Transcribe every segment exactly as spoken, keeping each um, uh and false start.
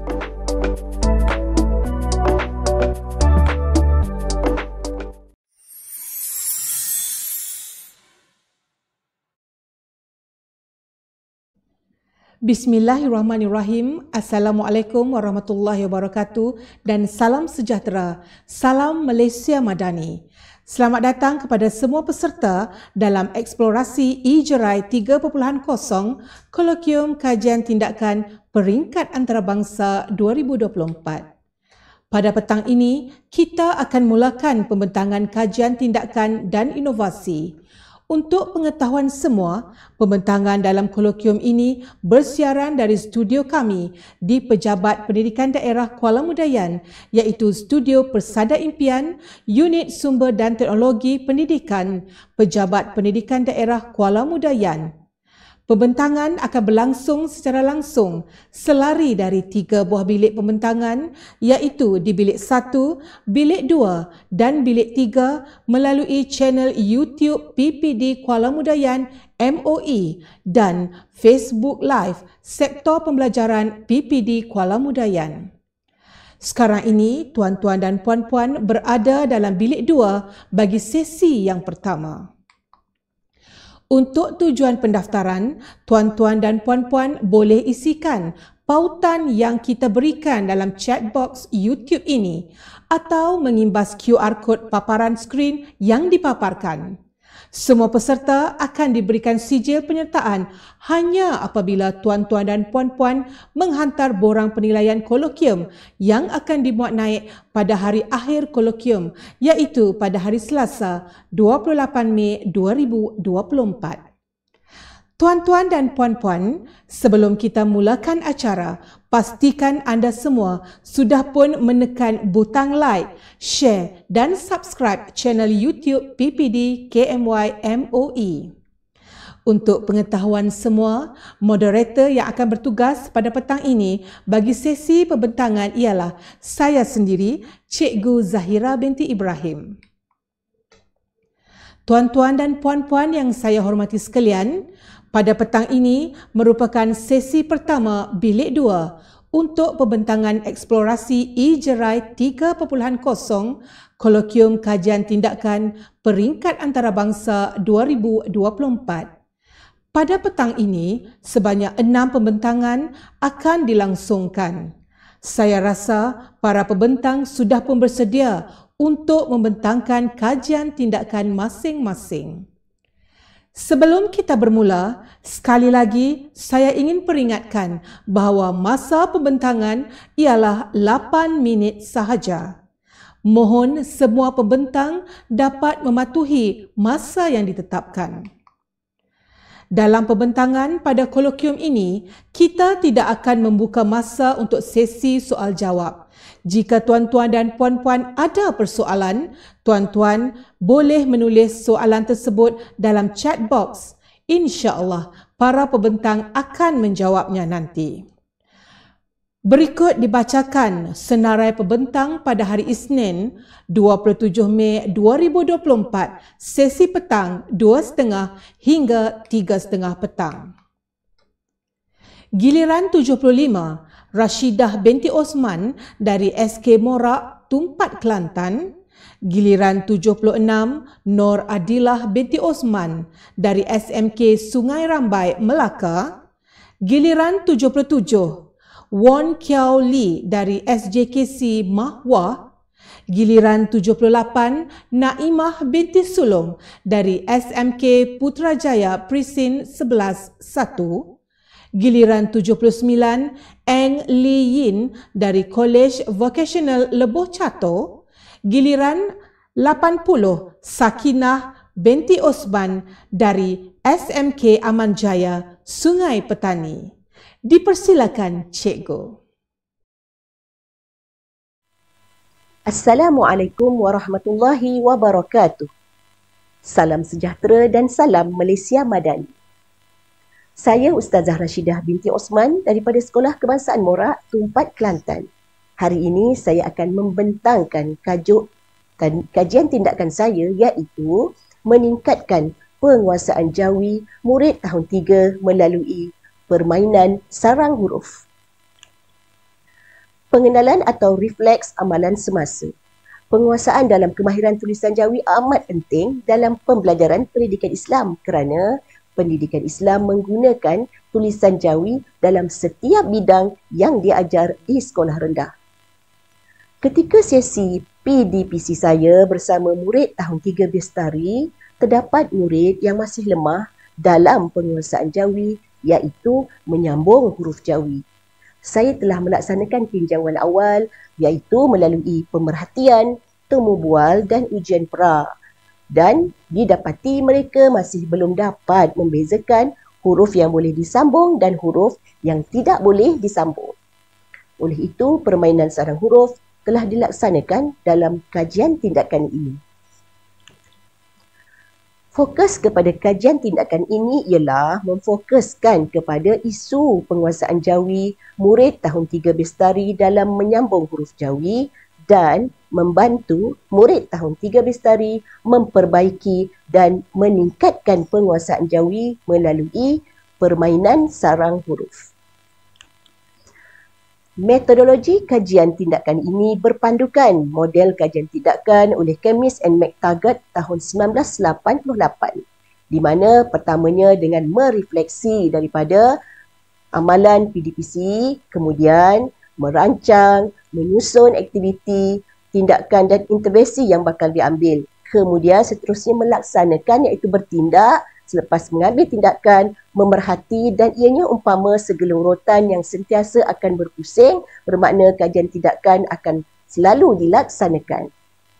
Bismillahirrahmanirrahim. Assalamualaikum warahmatullahi wabarakatuh dan salam sejahtera. Salam Malaysia Madani. Selamat datang kepada semua peserta dalam eksplorasi E-Jerai tiga titik kosong Kolokium Kajian Tindakan Peringkat Antarabangsa dua ribu dua puluh empat. Pada petang ini, kita akan mulakan pembentangan kajian tindakan dan inovasi. Untuk pengetahuan semua, pembentangan dalam kolokium ini bersiaran dari studio kami di Pejabat Pendidikan Daerah Kuala Mudayan, iaitu Studio Persada Impian, Unit Sumber dan Teknologi Pendidikan, Pejabat Pendidikan Daerah Kuala Mudayan. Pembentangan akan berlangsung secara langsung selari dari tiga buah bilik pembentangan, iaitu di bilik satu, bilik dua dan bilik tiga melalui channel YouTube P P D Kuala Mudayan M O E dan Facebook Live Sektor Pembelajaran P P D Kuala Mudayan. Sekarang ini, tuan-tuan dan puan-puan berada dalam bilik dua bagi sesi yang pertama. Untuk tujuan pendaftaran, tuan-tuan dan puan-puan boleh isikan pautan yang kita berikan dalam chat box YouTube ini atau mengimbas Q R kod paparan skrin yang dipaparkan. Semua peserta akan diberikan sijil penyertaan hanya apabila tuan-tuan dan puan-puan menghantar borang penilaian kolokium yang akan dimuat naik pada hari akhir kolokium, iaitu pada hari Selasa dua puluh lapan Mei dua ribu dua puluh empat. Tuan-tuan dan puan-puan, sebelum kita mulakan acara, pastikan anda semua sudah pun menekan butang like, share dan subscribe channel YouTube P P D K M Y M O E. Untuk pengetahuan semua, moderator yang akan bertugas pada petang ini bagi sesi pembentangan ialah saya sendiri, Cikgu Zahira binti Ibrahim. Tuan-tuan dan puan-puan yang saya hormati sekalian, pada petang ini merupakan sesi pertama bilik dua untuk pembentangan eksplorasi E-Jerai tiga titik kosong Kolokium Kajian Tindakan Peringkat Antarabangsa dua ribu dua puluh empat. Pada petang ini, sebanyak enam pembentangan akan dilangsungkan. Saya rasa para pembentang sudah pun bersedia untuk membentangkan kajian tindakan masing-masing. Sebelum kita bermula, sekali lagi saya ingin peringatkan bahawa masa pembentangan ialah lapan minit sahaja. Mohon semua pembentang dapat mematuhi masa yang ditetapkan. Dalam pembentangan pada kolokium ini, kita tidak akan membuka masa untuk sesi soal jawab. Jika tuan-tuan dan puan-puan ada persoalan, tuan-tuan boleh menulis soalan tersebut dalam chat box. InsyaAllah, para pembentang akan menjawabnya nanti. Berikut dibacakan senarai pembentang pada hari Isnin, dua puluh tujuh Mei dua ribu dua puluh empat, sesi petang dua tiga puluh hingga tiga tiga puluh petang. Giliran tujuh puluh lima, Rashidah binti Osman dari S K Morak, Tumpat, Kelantan. Giliran tujuh puluh enam, Nur Adilah binti Osman dari S M K Sungai Rambai, Melaka. Giliran tujuh puluh tujuh, Won Kiao Lee dari S J K C Mahwah. Giliran tujuh puluh lapan, Naimah binti Sulong dari S M K Putrajaya Presin sebelas satu. Giliran tujuh puluh sembilan, Eng Lee Yin dari College Vocational Leboh Cato. Giliran lapan puluh, Sakinah binti Osman dari S M K Aman Jaya, Sungai Petani. Dipersilakan, Cikgu. Assalamualaikum warahmatullahi wabarakatuh. Salam sejahtera dan salam Malaysia Madani. Saya Ustazah Rashidah binti Osman daripada Sekolah Kebangsaan Morak, Tumpat, Kelantan. Hari ini saya akan membentangkan kajuk kajian tindakan saya, iaitu meningkatkan penguasaan jawi murid tahun tiga melalui permainan sarang huruf. Pengenalan atau refleks amalan semasa. Penguasaan dalam kemahiran tulisan Jawi amat penting dalam pembelajaran pendidikan Islam kerana pendidikan Islam menggunakan tulisan Jawi dalam setiap bidang yang diajar di sekolah rendah. Ketika sesi P D P C saya bersama murid tahun tiga Bestari, terdapat murid yang masih lemah dalam penguasaan Jawi iaitu menyambung huruf Jawi. Saya telah melaksanakan tinjauan awal iaitu melalui pemerhatian, temu bual dan ujian pra. Dan didapati mereka masih belum dapat membezakan huruf yang boleh disambung dan huruf yang tidak boleh disambung. Oleh itu, permainan sarang huruf telah dilaksanakan dalam kajian tindakan ini. Fokus kepada kajian tindakan ini ialah memfokuskan kepada isu penguasaan Jawi murid tahun tiga Bestari dalam menyambung huruf Jawi dan membantu murid tahun tiga Bestari memperbaiki dan meningkatkan penguasaan Jawi melalui permainan sarang huruf. Metodologi kajian tindakan ini berpandukan model kajian tindakan oleh Chemist and McTaggart tahun sembilan belas lapan puluh lapan, di mana pertamanya dengan merefleksi daripada amalan P D P C, kemudian merancang, menyusun aktiviti, tindakan dan intervensi yang bakal diambil. Kemudian seterusnya melaksanakan iaitu bertindak, selepas mengambil tindakan, memerhati dan ianya umpama segelung rotan yang sentiasa akan berpusing, bermakna kajian tindakan akan selalu dilaksanakan.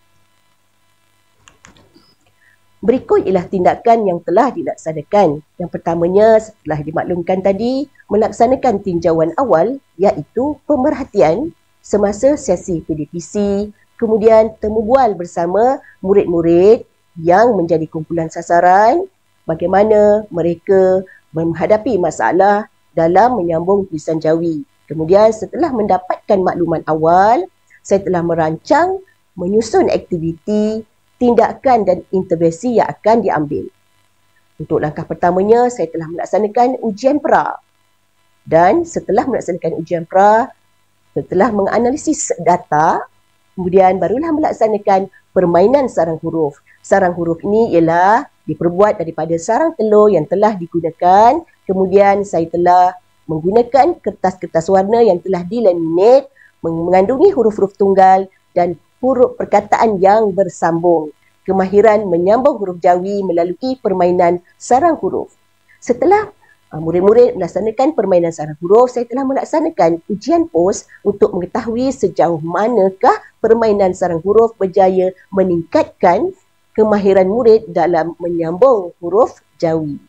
Berikut ialah tindakan yang telah dilaksanakan. Yang pertamanya setelah dimaklumkan tadi, melaksanakan tinjauan awal iaitu pemerhatian semasa sesi P D P C, kemudian temu bual bersama murid-murid yang menjadi kumpulan sasaran, bagaimana mereka menghadapi masalah dalam menyambung tulisan Jawi. Kemudian setelah mendapatkan makluman awal, saya telah merancang, menyusun aktiviti, tindakan dan intervensi yang akan diambil. Untuk langkah pertamanya, saya telah melaksanakan ujian pra. Dan setelah melaksanakan ujian pra, setelah menganalisis data, kemudian barulah melaksanakan permainan sarang huruf. Sarang huruf ini ialah diperbuat daripada sarang telur yang telah digunakan. Kemudian saya telah menggunakan kertas-kertas warna yang telah dilaminate, mengandungi huruf-huruf tunggal dan huruf perkataan yang bersambung. Kemahiran menyambung huruf Jawi melalui permainan sarang huruf. Setelah uh, murid-murid melaksanakan permainan sarang huruf, saya telah melaksanakan ujian pos untuk mengetahui sejauh manakah permainan sarang huruf berjaya meningkatkan kemahiran murid dalam menyambung huruf Jawi.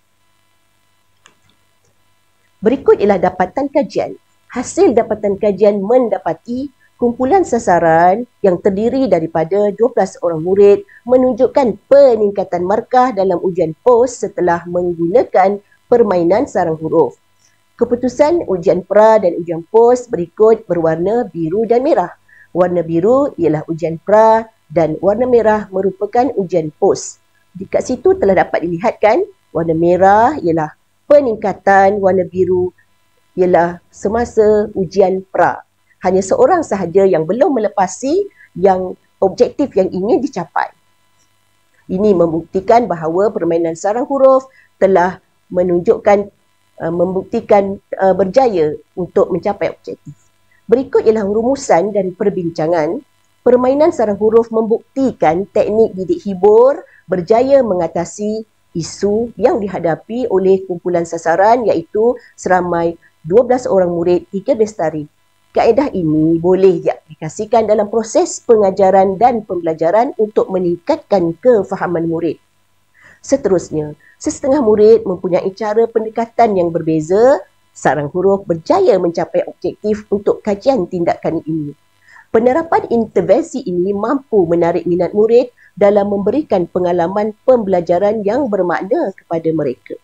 Berikut ialah dapatan kajian. Hasil dapatan kajian mendapati kumpulan sasaran yang terdiri daripada dua belas orang murid menunjukkan peningkatan markah dalam ujian pos setelah menggunakan permainan sarang huruf. Keputusan ujian pra dan ujian pos berikut berwarna biru dan merah. Warna biru ialah ujian pra dan warna merah merupakan ujian pos. Dekat situ telah dapat dilihatkan warna merah ialah peningkatan, warna biru ialah semasa ujian pra. Hanya seorang sahaja yang belum melepasi yang objektif yang ingin dicapai. Ini membuktikan bahawa permainan sarang huruf telah menunjukkan, uh, membuktikan uh, berjaya untuk mencapai objektif. Berikut ialah rumusan dan perbincangan. Permainan sarang huruf membuktikan teknik didik hibur berjaya mengatasi isu yang dihadapi oleh kumpulan sasaran iaitu seramai dua belas orang murid tiga Bestari. Kaedah ini boleh diaplikasikan dalam proses pengajaran dan pembelajaran untuk meningkatkan kefahaman murid. Seterusnya, sesetengah murid mempunyai cara pendekatan yang berbeza. Sarang huruf berjaya mencapai objektif untuk kajian tindakan ini. Penerapan intervensi ini mampu menarik minat murid dalam memberikan pengalaman pembelajaran yang bermakna kepada mereka.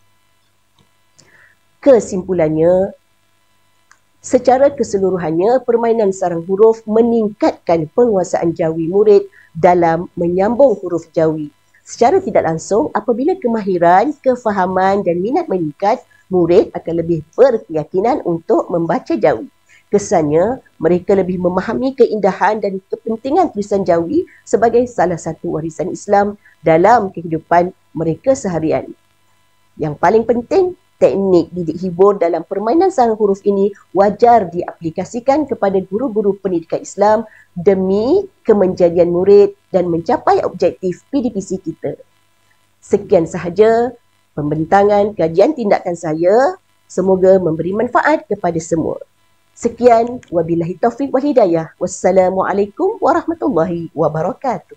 Kesimpulannya, secara keseluruhannya, permainan sarang huruf meningkatkan penguasaan Jawi murid dalam menyambung huruf Jawi. Secara tidak langsung, apabila kemahiran, kefahaman dan minat meningkat, murid akan lebih berkeyakinan untuk membaca Jawi. Kesannya, mereka lebih memahami keindahan dan kepentingan tulisan Jawi sebagai salah satu warisan Islam dalam kehidupan mereka seharian. Yang paling penting, teknik didik hibur dalam permainan sarang huruf ini wajar diaplikasikan kepada guru-guru pendidikan Islam demi kemenjadian murid dan mencapai objektif P D P C kita. Sekian sahaja pembentangan kajian tindakan saya. Semoga memberi manfaat kepada semua. Sekian, wabillahi taufiq wal hidayah. Wassalamualaikum warahmatullahi wabarakatuh.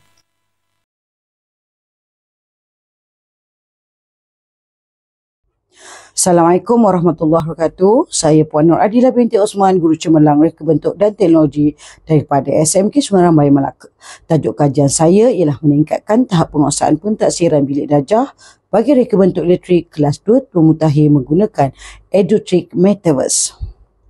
Assalamualaikum warahmatullahi wabarakatuh. Saya Puan Nur Adilah binti Osman, Guru Cemerlang Reka Bentuk dan Teknologi daripada S M K Sungai Rambai, Melaka. Tajuk kajian saya ialah meningkatkan tahap penguasaan pentaksiran bilik darjah bagi reka bentuk elektrik kelas dua Tun Mutakhir menggunakan EduTrick Metaverse.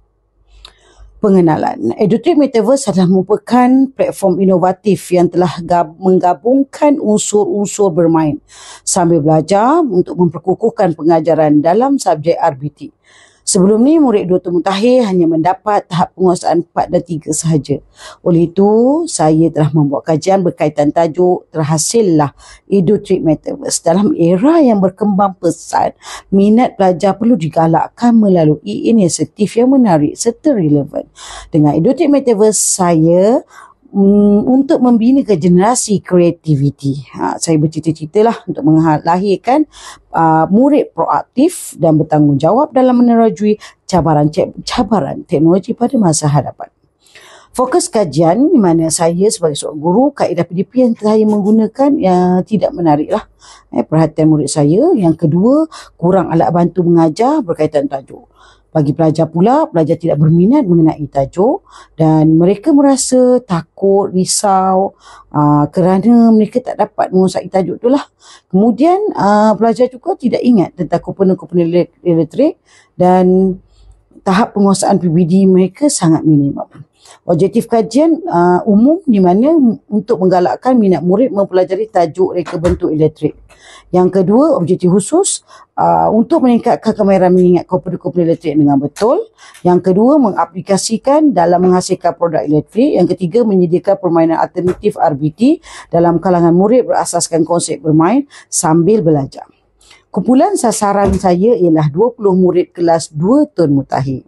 Pengenalan. EduTrick Metaverse adalah merupakan platform inovatif yang telah menggabungkan unsur-unsur bermain sambil belajar untuk memperkukuhkan pengajaran dalam subjek R B T. Sebelum ni, murid dua Tun Mutakhir hanya mendapat tahap penguasaan empat dan tiga sahaja. Oleh itu, saya telah membuat kajian berkaitan tajuk terhasillah EduTrick Metaverse. Dalam era yang berkembang pesat, minat pelajar perlu digalakkan melalui inisiatif yang menarik serta relevan. Dengan EduTrick Metaverse, saya Um, untuk membina ke generasi kreativiti. Ha, saya bercita-cita lah untuk melahirkan uh, murid proaktif dan bertanggungjawab dalam menerajui cabaran, cabaran teknologi pada masa hadapan. Fokus kajian di mana saya sebagai seorang guru, kaedah P D P yang saya menggunakan yang tidak menarik lah eh, perhatian murid saya. Yang kedua, kurang alat bantu mengajar berkaitan tajuk. Bagi pelajar pula, pelajar tidak berminat mengenai tajuk dan mereka merasa takut, risau aa, kerana mereka tak dapat menguasai tajuk itulah. Kemudian aa, pelajar juga tidak ingat tentang komponen-komponen elektrik dan tahap penguasaan P B D mereka sangat minimum. Objektif kajian uh, umum di mana untuk menggalakkan minat murid mempelajari tajuk reka bentuk elektrik. Yang kedua, objektif khusus uh, untuk meningkatkan kemahiran mengingat komponen-komponen elektrik dengan betul. Yang kedua, mengaplikasikan dalam menghasilkan produk elektrik. Yang ketiga, menyediakan permainan alternatif R B T dalam kalangan murid berasaskan konsep bermain sambil belajar. Kumpulan sasaran saya ialah dua puluh murid kelas dua Tun Mutakhir.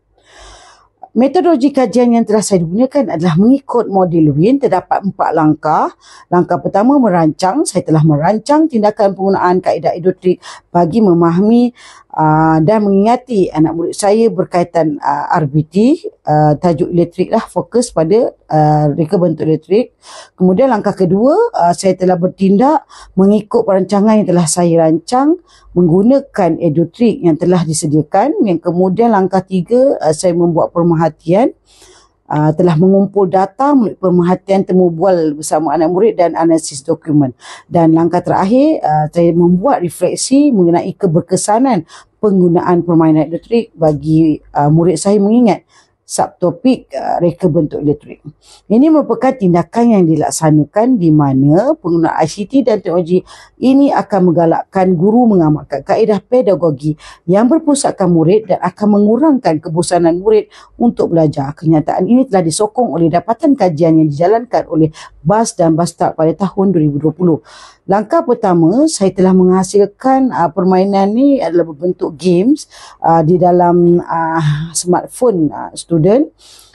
Metodologi kajian yang telah saya gunakan adalah mengikut model Win. Terdapat empat langkah. Langkah pertama, merancang. Saya telah merancang tindakan penggunaan kaedah EduTrick bagi memahami uh, dan mengingati anak murid saya berkaitan uh, R B T, uh, tajuk elektrik lah, fokus pada uh, reka bentuk elektrik. Kemudian langkah kedua, uh, saya telah bertindak mengikut perancangan yang telah saya rancang menggunakan EduTrick yang telah disediakan. Yang kemudian langkah tiga, uh, saya membuat pemerhatian, uh, telah mengumpul data melalui pemerhatian temu bual bersama anak murid dan analisis dokumen. Dan langkah terakhir, uh, saya membuat refleksi mengenai keberkesanan penggunaan permainan EduTrick bagi uh, murid saya mengingat subtopik uh, reka bentuk elektrik. Ini merupakan tindakan yang dilaksanakan di mana penggunaan I C T dan teknologi ini akan menggalakkan guru mengamalkan kaedah pedagogi yang berpusatkan murid dan akan mengurangkan kebosanan murid untuk belajar. Kenyataan ini telah disokong oleh dapatan kajian yang dijalankan oleh B A S dan Bastard pada tahun dua ribu dua puluh. Langkah pertama, saya telah menghasilkan uh, permainan ni adalah berbentuk games uh, di dalam uh, smartphone uh, student.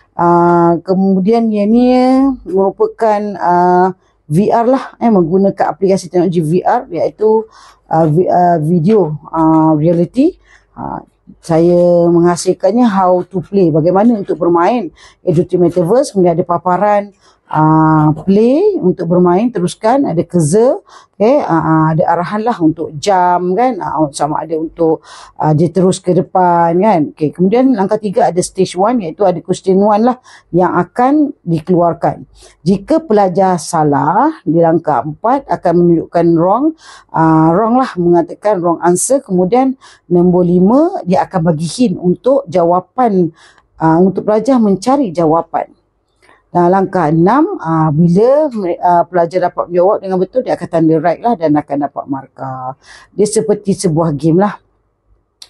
Uh, kemudian yang ni merupakan uh, V R lah, eh, menggunakan aplikasi teknologi V R iaitu uh, v, uh, video uh, reality. Uh, saya menghasilkannya how to play, bagaimana untuk bermain EduTrick Metaverse. Kemudian ada paparan Uh, play untuk bermain, teruskan, ada cursor, okay, uh, ada arahan lah untuk jam kan, uh, sama ada untuk uh, dia terus ke depan kan. Okay. Kemudian langkah tiga ada stage one, iaitu ada question one lah yang akan dikeluarkan. Jika pelajar salah di langkah empat akan menunjukkan wrong, uh, wrong lah, mengatakan wrong answer. Kemudian nombor lima dia akan bagi hint untuk jawapan, uh, untuk pelajar mencari jawapan. Nah, langkah enam, uh, bila uh, pelajar dapat menjawab dengan betul, dia akan tanda right lah dan akan dapat markah. Dia seperti sebuah game lah.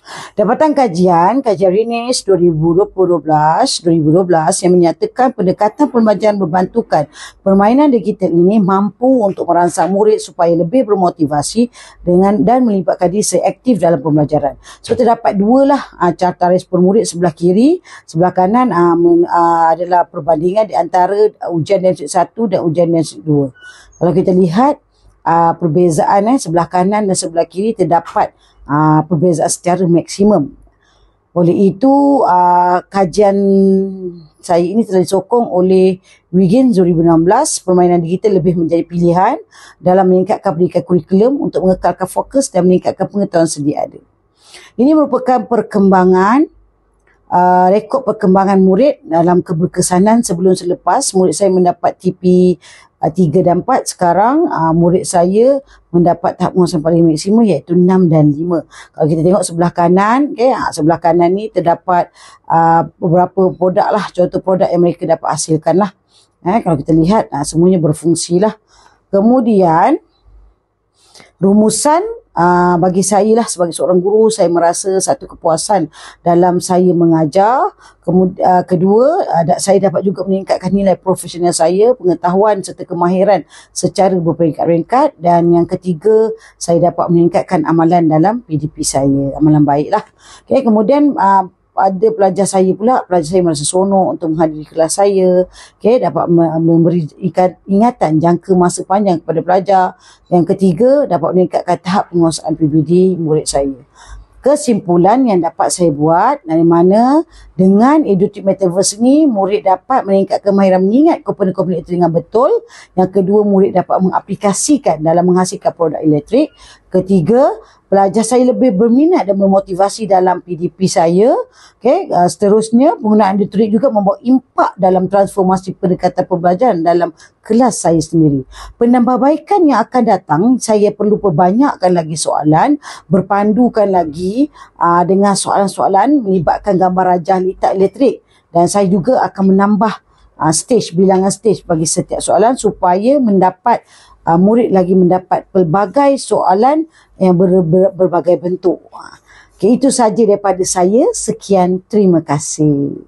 Dapatan kajian, kajian Rinis dua ribu dua puluh dua belas yang menyatakan pendekatan pembelajaran berbantukan permainan digital ini mampu untuk merangsang murid supaya lebih bermotivasi dengan dan melibatkan diri seaktif dalam pembelajaran. So terdapat dua lah uh, carta respon murid sebelah kiri, sebelah kanan uh, men, uh, adalah perbandingan di antara ujian Diagnostik satu dan ujian Diagnostik dua. Kalau kita lihat uh, perbezaan eh, sebelah kanan dan sebelah kiri terdapat Uh, perbezaan secara maksimum. Oleh itu, uh, kajian saya ini telah disokong oleh WIGIN dua ribu enam belas. Permainan digital lebih menjadi pilihan dalam meningkatkan pendidikan kurikulum untuk mengekalkan fokus dan meningkatkan pengetahuan sedia ada. Ini merupakan perkembangan Uh, rekod perkembangan murid dalam keberkesanan sebelum selepas. Murid saya mendapat T P uh, tiga dan empat. Sekarang uh, murid saya mendapat tahap penguasaan paling maksimum iaitu enam dan lima. Kalau kita tengok sebelah kanan, okay, uh, sebelah kanan ni terdapat uh, beberapa produk lah, contoh produk yang mereka dapat hasilkan lah. Eh, kalau kita lihat uh, semuanya berfungsi lah. Kemudian rumusan uh, bagi saya lah sebagai seorang guru, saya merasa satu kepuasan dalam saya mengajar. Kemudian uh, kedua, uh, saya dapat juga meningkatkan nilai profesional saya, pengetahuan serta kemahiran secara berperingkat-peringkat. Dan yang ketiga, saya dapat meningkatkan amalan dalam P D P saya, amalan baik lah. Okay, kemudian uh, ada pelajar saya pula, pelajar saya merasa seronok untuk menghadiri kelas saya. Okay, dapat memberi ingatan jangka masa panjang kepada pelajar. Yang ketiga, dapat meningkatkan tahap penguasaan P B D murid saya. Kesimpulan yang dapat saya buat dari mana dengan EduTech Metaverse ni, murid dapat meningkatkan kemahiran mengingat komponen-komponen itu dengan betul. Yang kedua, murid dapat mengaplikasikan dalam menghasilkan produk elektrik. Ketiga, pelajar saya lebih berminat dan bermotivasi dalam P D P saya. Okay, uh, seterusnya, penggunaan elektrik juga membawa impak dalam transformasi pendekatan pembelajaran dalam kelas saya sendiri. Penambahbaikan yang akan datang, saya perlu perbanyakkan lagi soalan, berpandukan lagi uh, dengan soalan-soalan melibatkan gambar rajah litar elektrik. Dan saya juga akan menambah uh, stage, bilangan stage bagi setiap soalan supaya mendapat uh, murid lagi mendapat pelbagai soalan yang ber, ber, berbagai bentuk. Okay, itu saja daripada saya. Sekian, terima kasih.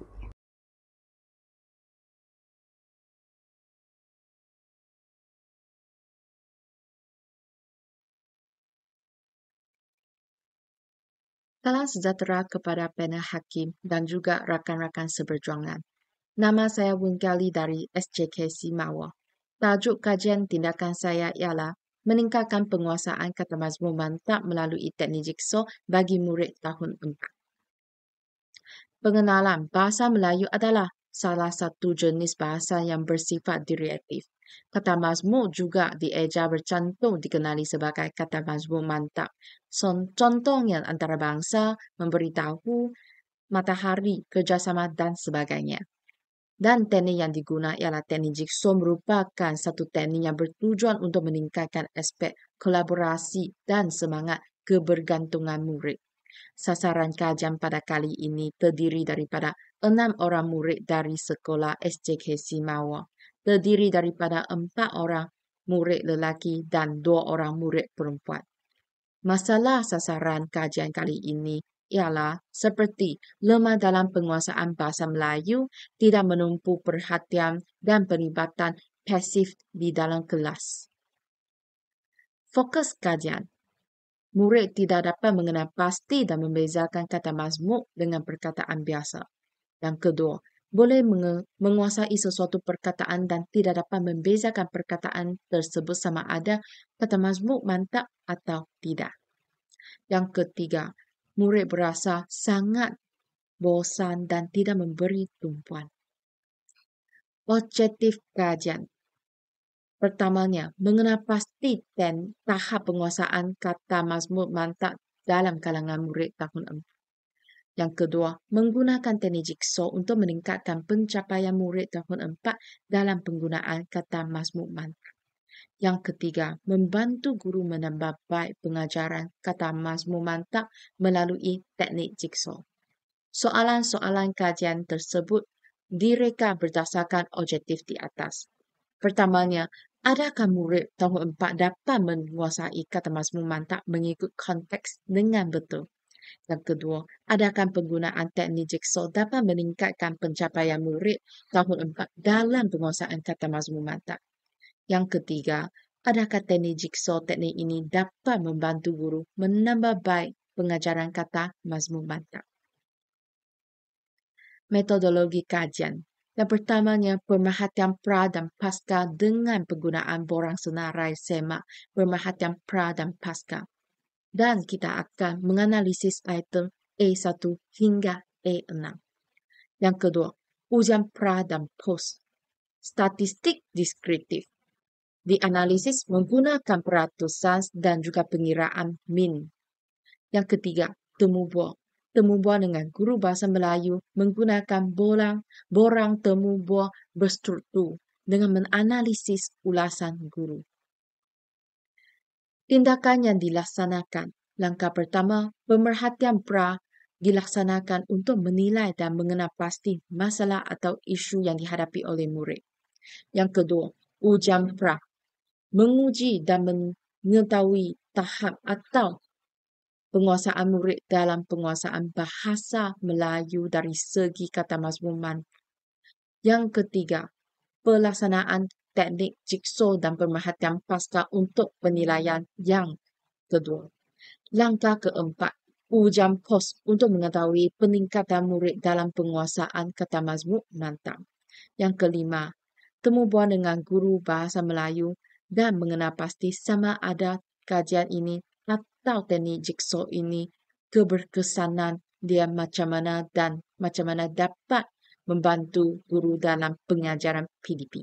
Salam sejahtera kepada panel hakim dan juga rakan-rakan seberjuangan. Nama saya Wen Gali dari S J K C Mawar. Tajuk kajian tindakan saya ialah meningkatkan penguasaan kata mazmum mantap melalui teknik jigsaw bagi murid tahun empat. Pengenalan, bahasa Melayu adalah salah satu jenis bahasa yang bersifat derivatif. Kata mazmum juga dieja bercantum dikenali sebagai kata mazmum mantap. Contohnya antarabangsa, memberitahu, matahari, kerjasama dan sebagainya. Dan teknik yang digunakan ialah teknik jigsaw merupakan satu teknik yang bertujuan untuk meningkatkan aspek kolaborasi dan semangat kebergantungan murid. Sasaran kajian pada kali ini terdiri daripada enam orang murid dari sekolah S J K C Mawar, terdiri daripada empat orang murid lelaki dan dua orang murid perempuan. Masalah sasaran kajian kali ini ialah seperti lemah dalam penguasaan bahasa Melayu, tidak menumpu perhatian dan pelibatan pasif di dalam kelas. Fokus kajian. Murid tidak dapat mengenal pasti dan membezakan kata mazmum dengan perkataan biasa. Yang kedua, boleh menguasai sesuatu perkataan dan tidak dapat membezakan perkataan tersebut sama ada kata mazmum mantap atau tidak. Yang ketiga, murid berasa sangat bosan dan tidak memberi tumpuan. Objektif kajian. Pertamanya, mengenal pasti dan tahap penguasaan kata mazmum mantap dalam kalangan murid tahun empat. Yang kedua, menggunakan teknik jigsaw untuk meningkatkan pencapaian murid tahun empat dalam penggunaan kata mazmum mantap. Yang ketiga, membantu guru menambah baik pengajaran kata mazmum mantap melalui teknik jigsaw. Soalan-soalan kajian tersebut direka berdasarkan objektif di atas. Pertamanya, adakah murid tahun empat dapat menguasai kata mazmum mantap mengikut konteks dengan betul? Yang kedua, adakan penggunaan teknik jigsaw dapat meningkatkan pencapaian murid tahun empat dalam penguasaan kata mazmum mantap. Yang ketiga, adakah teknik jigsaw teknik ini dapat membantu guru menambah baik pengajaran kata mazmum mantap. Metodologi kajian. Yang pertamanya, pemerhatian pra dan pasca dengan penggunaan borang senarai semak pemerhatian pra dan pasca. Dan kita akan menganalisis item A satu hingga A enam. Yang kedua, ujian pra dan post. Statistik deskriptif. Dianalisis menggunakan peratusan dan juga pengiraan min. Yang ketiga, temu buah. Temu buah dengan guru bahasa Melayu menggunakan borang, borang temu buah berstruktur dengan menganalisis ulasan guru. Tindakan yang dilaksanakan. Langkah pertama, pemerhatian pra dilaksanakan untuk menilai dan mengenal pasti masalah atau isu yang dihadapi oleh murid. Yang kedua, ujian pra. Menguji dan mengetahui tahap atau penguasaan murid dalam penguasaan bahasa Melayu dari segi kata mazmuman. Yang ketiga, pelaksanaan teknik jigsaw dan pemerhatian pasca untuk penilaian yang kedua. Langkah keempat, ujian pos untuk mengetahui peningkatan murid dalam penguasaan kata mazmum mantap. Yang kelima, temu bual dengan guru bahasa Melayu dan mengenal pasti sama ada kajian ini atau teknik jigsaw ini keberkesanan dia macam mana dan macam mana dapat membantu guru dalam pengajaran P D P.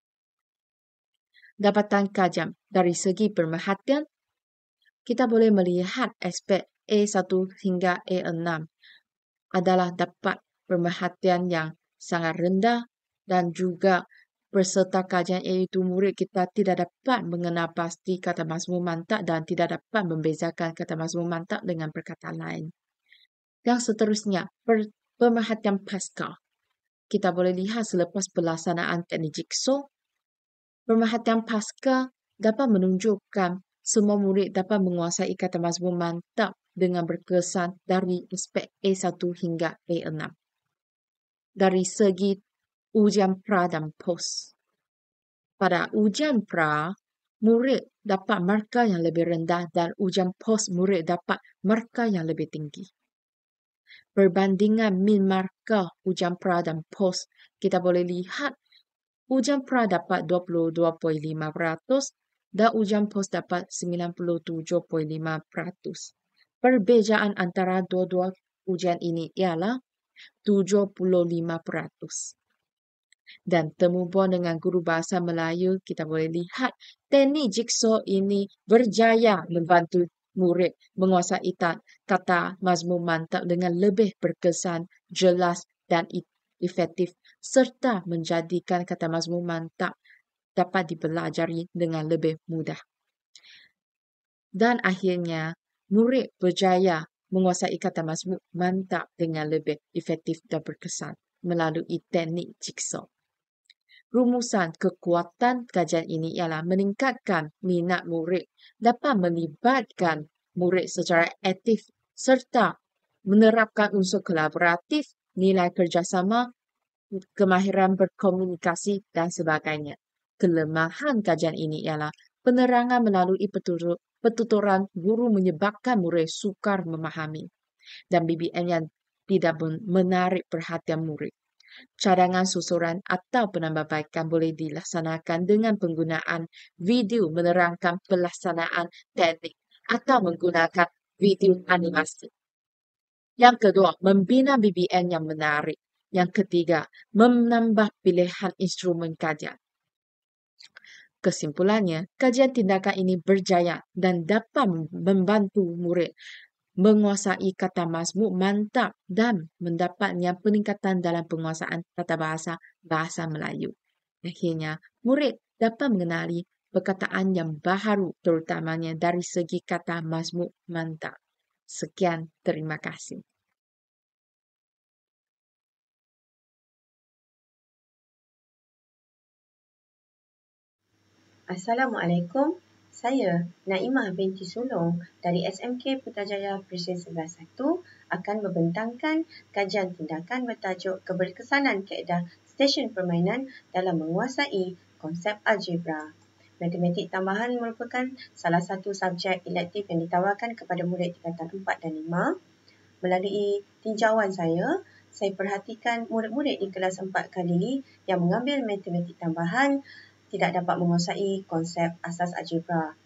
Dapatan kajian dari segi pemerhatian, kita boleh melihat aspek A satu hingga A enam adalah dapat pemerhatian yang sangat rendah dan juga peserta kajian iaitu murid kita tidak dapat mengenal pasti kata mazmum mantap dan tidak dapat membezakan kata mazmum mantap dengan perkataan lain. Yang seterusnya, per, pemerhatian pasca. Kita boleh lihat selepas pelaksanaan teknik jigsaw, pemerhatian pasca dapat menunjukkan semua murid dapat menguasai kata mazmum mantap dengan berkesan dari aspek A satu hingga A enam. Dari segi ujian pra dan post. Pada ujian pra, murid dapat markah yang lebih rendah dan ujian post murid dapat markah yang lebih tinggi. Perbandingan min markah ujian pra dan post, kita boleh lihat ujian pra dapat dua puluh dua perpuluhan lima peratus dan ujian post dapat sembilan puluh tujuh perpuluhan lima peratus. Perbezaan antara dua-dua ujian ini ialah tujuh puluh lima peratus. Dan temu bual dengan guru bahasa Melayu, kita boleh lihat teknik jigsaw ini berjaya membantu murid menguasai kata mazmum mantap dengan lebih berkesan, jelas dan efektif serta menjadikan kata mazmum mantap dapat dipelajari dengan lebih mudah. Dan akhirnya, murid berjaya menguasai kata mazmum mantap dengan lebih efektif dan berkesan melalui teknik jigsaw. Rumusan kekuatan kajian ini ialah meningkatkan minat murid, dapat melibatkan murid secara aktif serta menerapkan unsur kolaboratif, nilai kerjasama, kemahiran berkomunikasi dan sebagainya. Kelemahan kajian ini ialah penerangan melalui petutur, petuturan guru menyebabkan murid sukar memahami dan B B M yang tidak menarik perhatian murid. Cadangan susuran atau penambahbaikan boleh dilaksanakan dengan penggunaan video menerangkan pelaksanaan teknik atau menggunakan video animasi. Yang kedua, membina B B M yang menarik. Yang ketiga, menambah pilihan instrumen kajian. Kesimpulannya, kajian tindakan ini berjaya dan dapat membantu murid menguasai kata mazmum mantap dan mendapatnya peningkatan dalam penguasaan tata bahasa bahasa Melayu. Akhirnya, murid dapat mengenali perkataan yang baharu terutamanya dari segi kata mazmum mantap. Sekian, terima kasih. Assalamualaikum. Saya, Naimah binti Sulong dari S M K Putrajaya Presiden sebelas satu akan membentangkan kajian tindakan bertajuk Keberkesanan Kaedah Stesen Permainan dalam menguasai konsep algebra. Matematik tambahan merupakan salah satu subjek elektif yang ditawarkan kepada murid tingkatan empat dan lima. Melalui tinjauan saya, saya perhatikan murid-murid di kelas empat kali yang mengambil matematik tambahan tidak dapat menguasai konsep asas algebra.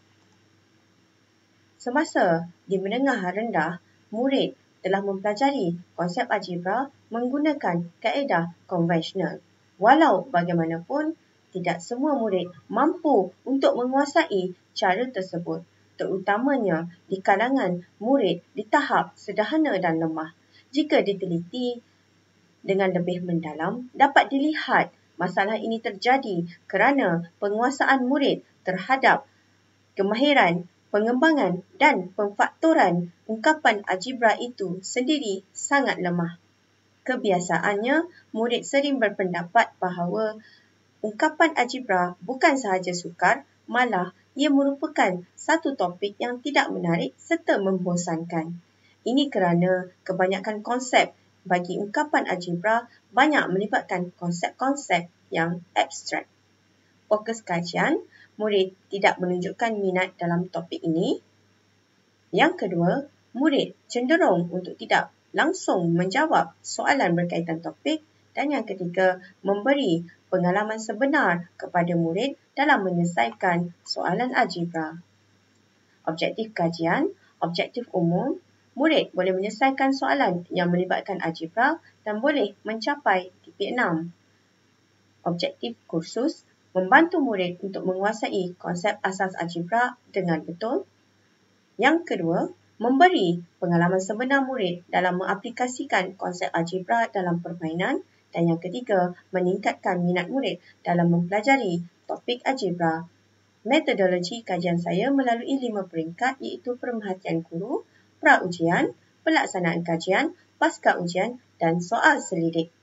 Semasa di menengah rendah, murid telah mempelajari konsep algebra menggunakan kaedah konvensional. Walau bagaimanapun, tidak semua murid mampu untuk menguasai cara tersebut, terutamanya di kalangan murid di tahap sederhana dan lemah. Jika diteliti dengan lebih mendalam, dapat dilihat masalah ini terjadi kerana penguasaan murid terhadap kemahiran, pengembangan dan pemfaktoran ungkapan algebra itu sendiri sangat lemah. Kebiasaannya, murid sering berpendapat bahawa ungkapan algebra bukan sahaja sukar, malah ia merupakan satu topik yang tidak menarik serta membosankan. Ini kerana kebanyakan konsep bagi ungkapan algebra banyak melibatkan konsep-konsep yang abstrak. Fokus kajian, murid tidak menunjukkan minat dalam topik ini. Yang kedua, murid cenderung untuk tidak langsung menjawab soalan berkaitan topik. Dan yang ketiga, memberi pengalaman sebenar kepada murid dalam menyelesaikan soalan algebra. Objektif kajian, objektif umum, murid boleh menyelesaikan soalan yang melibatkan algebra dan boleh mencapai T P enam. Objektif kursus, membantu murid untuk menguasai konsep asas algebra dengan betul. Yang kedua, memberi pengalaman sebenar murid dalam mengaplikasikan konsep algebra dalam permainan. Dan yang ketiga, meningkatkan minat murid dalam mempelajari topik algebra. Metodologi kajian saya melalui lima peringkat iaitu pemerhatian guru, pra-ujian, pelaksanaan kajian, pasca ujian dan soal selidik.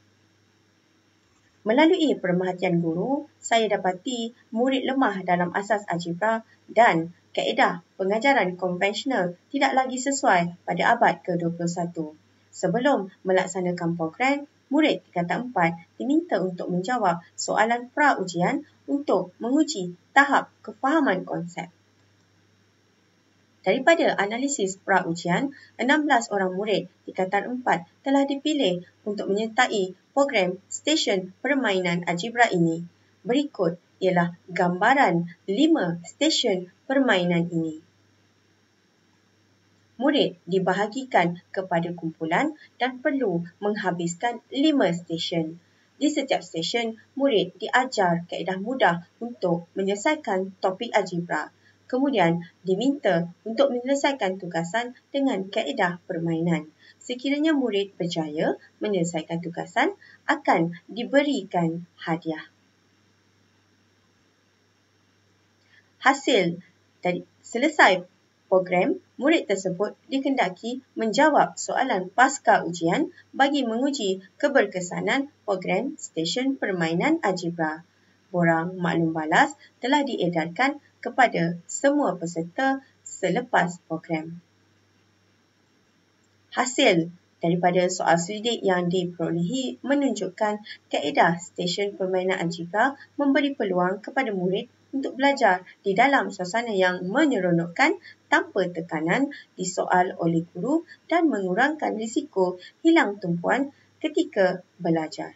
Melalui pemerhatian guru, saya dapati murid lemah dalam asas algebra dan kaedah pengajaran konvensional tidak lagi sesuai pada abad ke dua puluh satu. Sebelum melaksanakan program, murid tingkatan empat diminta untuk menjawab soalan pra-ujian untuk menguji tahap kefahaman konsep. Daripada analisis pra-ujian, enam belas orang murid tingkatan empat telah dipilih untuk menyertai program stesen permainan algebra ini. Berikut ialah gambaran lima stesen permainan ini. Murid dibahagikan kepada kumpulan dan perlu menghabiskan lima stesen. Di setiap stesen, murid diajar kaedah mudah untuk menyelesaikan topik algebra. Kemudian diminta untuk menyelesaikan tugasan dengan kaedah permainan. Sekiranya murid berjaya menyelesaikan tugasan, akan diberikan hadiah. Hasil dari selesai program, murid tersebut dikendaki menjawab soalan pasca ujian bagi menguji keberkesanan program stesen permainan algebra. Borang maklum balas telah diedarkan kepada semua peserta selepas program. Hasil daripada soal selidik yang diperolehi menunjukkan kaedah stesen permainan algebra memberi peluang kepada murid untuk belajar di dalam suasana yang menyeronokkan tanpa tekanan disoal oleh guru dan mengurangkan risiko hilang tumpuan ketika belajar.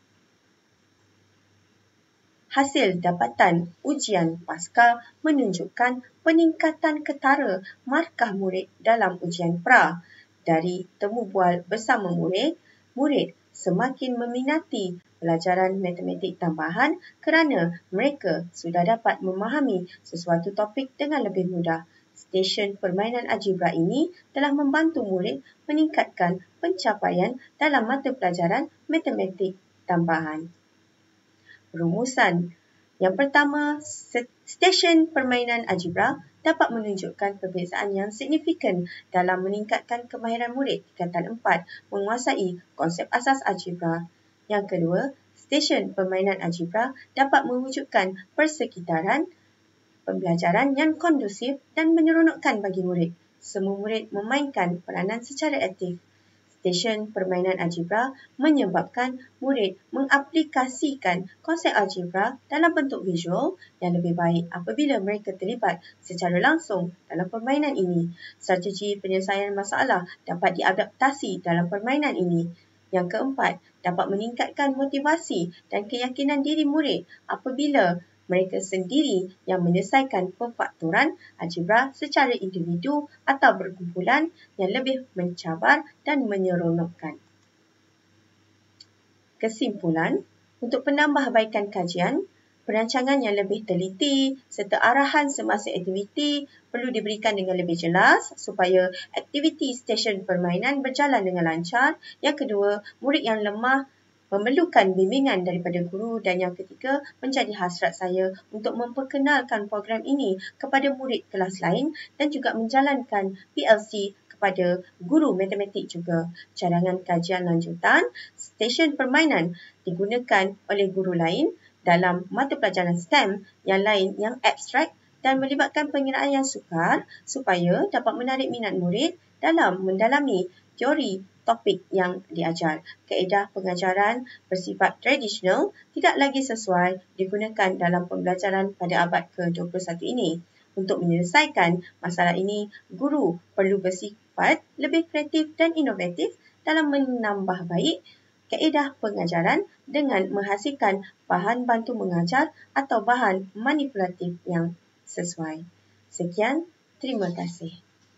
Hasil dapatan ujian pasca menunjukkan peningkatan ketara markah murid dalam ujian pra. Dari temu bual bersama murid, murid semakin meminati pelajaran matematik tambahan kerana mereka sudah dapat memahami sesuatu topik dengan lebih mudah. Stesen permainan algebra ini telah membantu murid meningkatkan pencapaian dalam mata pelajaran matematik tambahan. Rumusan. Yang pertama, stesen permainan algebra dapat menunjukkan perbezaan yang signifikan dalam meningkatkan kemahiran murid tingkatan empat menguasai konsep asas algebra. Yang kedua, stesen permainan algebra dapat mewujudkan persekitaran pembelajaran yang kondusif dan menyeronokkan bagi murid. Semua murid memainkan peranan secara aktif. Stesen permainan algebra menyebabkan murid mengaplikasikan konsep algebra dalam bentuk visual yang lebih baik apabila mereka terlibat secara langsung dalam permainan ini. Strategi penyelesaian masalah dapat diadaptasi dalam permainan ini. Yang keempat, dapat meningkatkan motivasi dan keyakinan diri murid apabila mereka sendiri yang menyelesaikan pemfakturan algebra secara individu atau berkumpulan yang lebih mencabar dan menyeronokkan. Kesimpulan, untuk penambahbaikan kajian, perancangan yang lebih teliti serta arahan semasa aktiviti perlu diberikan dengan lebih jelas supaya aktiviti stesen permainan berjalan dengan lancar. Yang kedua, murid yang lemah memerlukan bimbingan daripada guru, dan yang ketiga, menjadi hasrat saya untuk memperkenalkan program ini kepada murid kelas lain dan juga menjalankan P L C kepada guru matematik juga. Cadangan kajian lanjutan, stesen permainan digunakan oleh guru lain dalam mata pelajaran STEM yang lain yang abstrak dan melibatkan pengiraan yang sukar supaya dapat menarik minat murid dalam mendalami teori topik yang diajar. Kaedah pengajaran bersifat tradisional tidak lagi sesuai digunakan dalam pembelajaran pada abad ke dua puluh satu ini. Untuk menyelesaikan masalah ini, guru perlu bersifat lebih kreatif dan inovatif dalam menambah baik kaedah pengajaran dengan menghasilkan bahan bantu mengajar atau bahan manipulatif yang sesuai. Sekian, terima kasih.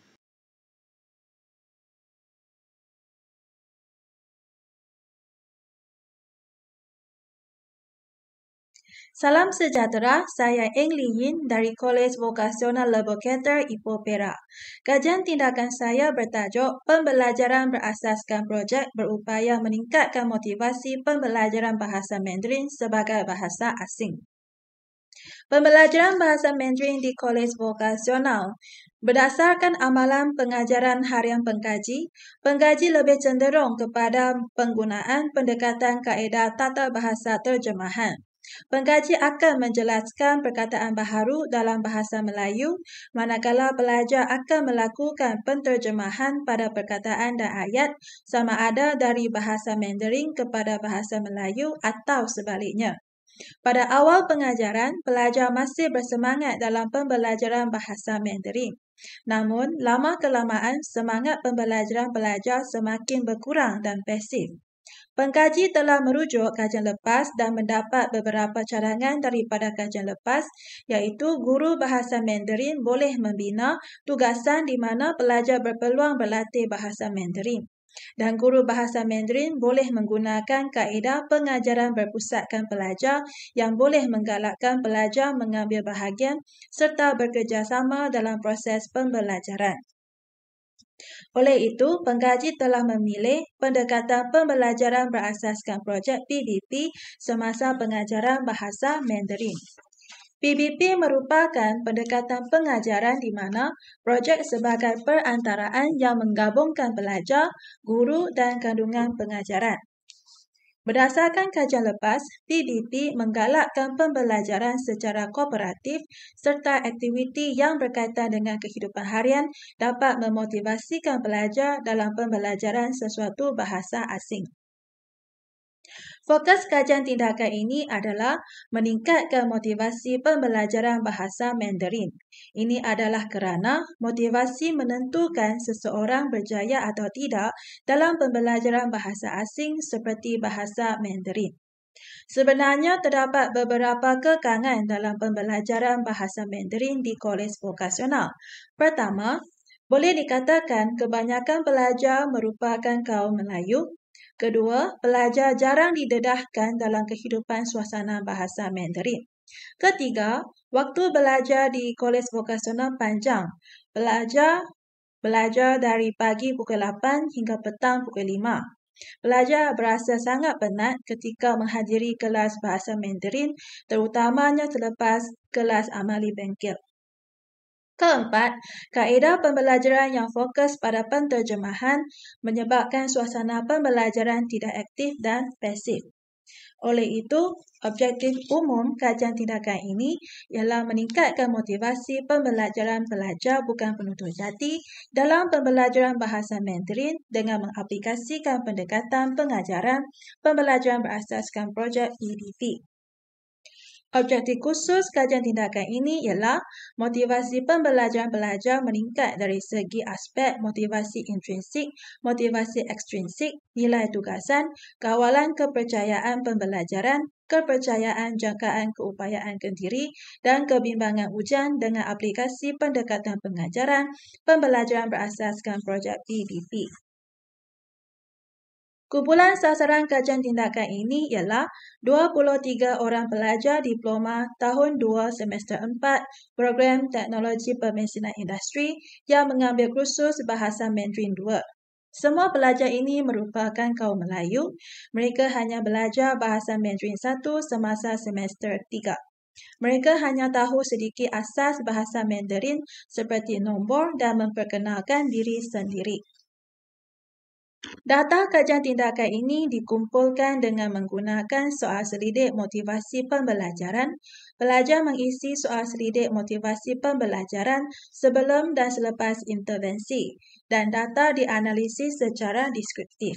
Salam sejahtera, saya Eng Li Yin dari Kolej Vokasional Lebogator Ipoh Perak. Kajian tindakan saya bertajuk Pembelajaran berasaskan projek berupaya meningkatkan motivasi pembelajaran bahasa Mandarin sebagai bahasa asing. Pembelajaran bahasa Mandarin di Kolej Vokasional berdasarkan amalan pengajaran harian pengkaji, pengkaji lebih cenderung kepada penggunaan pendekatan kaedah tata bahasa terjemahan. Pengkaji akan menjelaskan perkataan baharu dalam bahasa Melayu, manakala pelajar akan melakukan penterjemahan pada perkataan dan ayat sama ada dari bahasa Mandarin kepada bahasa Melayu atau sebaliknya. Pada awal pengajaran, pelajar masih bersemangat dalam pembelajaran bahasa Mandarin. Namun, lama-kelamaan semangat pembelajaran pelajar semakin berkurang dan pasif. Pengkaji telah merujuk kajian lepas dan mendapat beberapa cadangan daripada kajian lepas, iaitu guru bahasa Mandarin boleh membina tugasan di mana pelajar berpeluang berlatih bahasa Mandarin. Dan guru bahasa Mandarin boleh menggunakan kaedah pengajaran berpusatkan pelajar yang boleh menggalakkan pelajar mengambil bahagian serta bekerjasama dalam proses pembelajaran. Oleh itu, pengkaji telah memilih pendekatan pembelajaran berasaskan projek P B P semasa pengajaran bahasa Mandarin. P B P merupakan pendekatan pengajaran di mana projek sebagai perantaraan yang menggabungkan pelajar, guru dan kandungan pengajaran. Berdasarkan kajian lepas, P B P menggalakkan pembelajaran secara kooperatif serta aktiviti yang berkaitan dengan kehidupan harian dapat memotivasikan pelajar dalam pembelajaran sesuatu bahasa asing. Fokus kajian tindakan ini adalah meningkatkan motivasi pembelajaran bahasa Mandarin. Ini adalah kerana motivasi menentukan seseorang berjaya atau tidak dalam pembelajaran bahasa asing seperti bahasa Mandarin. Sebenarnya terdapat beberapa kekangan dalam pembelajaran bahasa Mandarin di kolej vokasional. Pertama, boleh dikatakan kebanyakan pelajar merupakan kaum Melayu. Kedua, pelajar jarang didedahkan dalam kehidupan suasana bahasa Mandarin. Ketiga, waktu belajar di kolej vokasional panjang. Pelajar belajar dari pagi pukul lapan hingga petang pukul lima. Pelajar berasa sangat penat ketika menghadiri kelas bahasa Mandarin, terutamanya selepas kelas amali bengkel. Keempat, kaedah pembelajaran yang fokus pada penterjemahan menyebabkan suasana pembelajaran tidak aktif dan pasif. Oleh itu, objektif umum kajian tindakan ini ialah meningkatkan motivasi pembelajaran pelajar bukan penutur jati dalam pembelajaran bahasa Mandarin dengan mengaplikasikan pendekatan pengajaran pembelajaran berasaskan projek P B P. Objektif khusus kajian tindakan ini ialah motivasi pembelajaran pelajar meningkat dari segi aspek motivasi intrinsik, motivasi ekstrinsik, nilai tugasan, kawalan kepercayaan pembelajaran, kepercayaan jangkaan keupayaan kendiri dan kebimbangan ujian dengan aplikasi pendekatan pengajaran pembelajaran berasaskan projek P B P. Kumpulan sasaran kajian tindakan ini ialah dua puluh tiga orang pelajar diploma tahun dua semester empat program Teknologi Pemesinan Industri yang mengambil kursus Bahasa Mandarin dua. Semua pelajar ini merupakan kaum Melayu. Mereka hanya belajar Bahasa Mandarin satu semasa semester tiga. Mereka hanya tahu sedikit asas Bahasa Mandarin seperti nombor dan memperkenalkan diri sendiri. Data kajian tindakan ini dikumpulkan dengan menggunakan soal selidik motivasi pembelajaran. Pelajar mengisi soal selidik motivasi pembelajaran sebelum dan selepas intervensi dan data dianalisis secara deskriptif.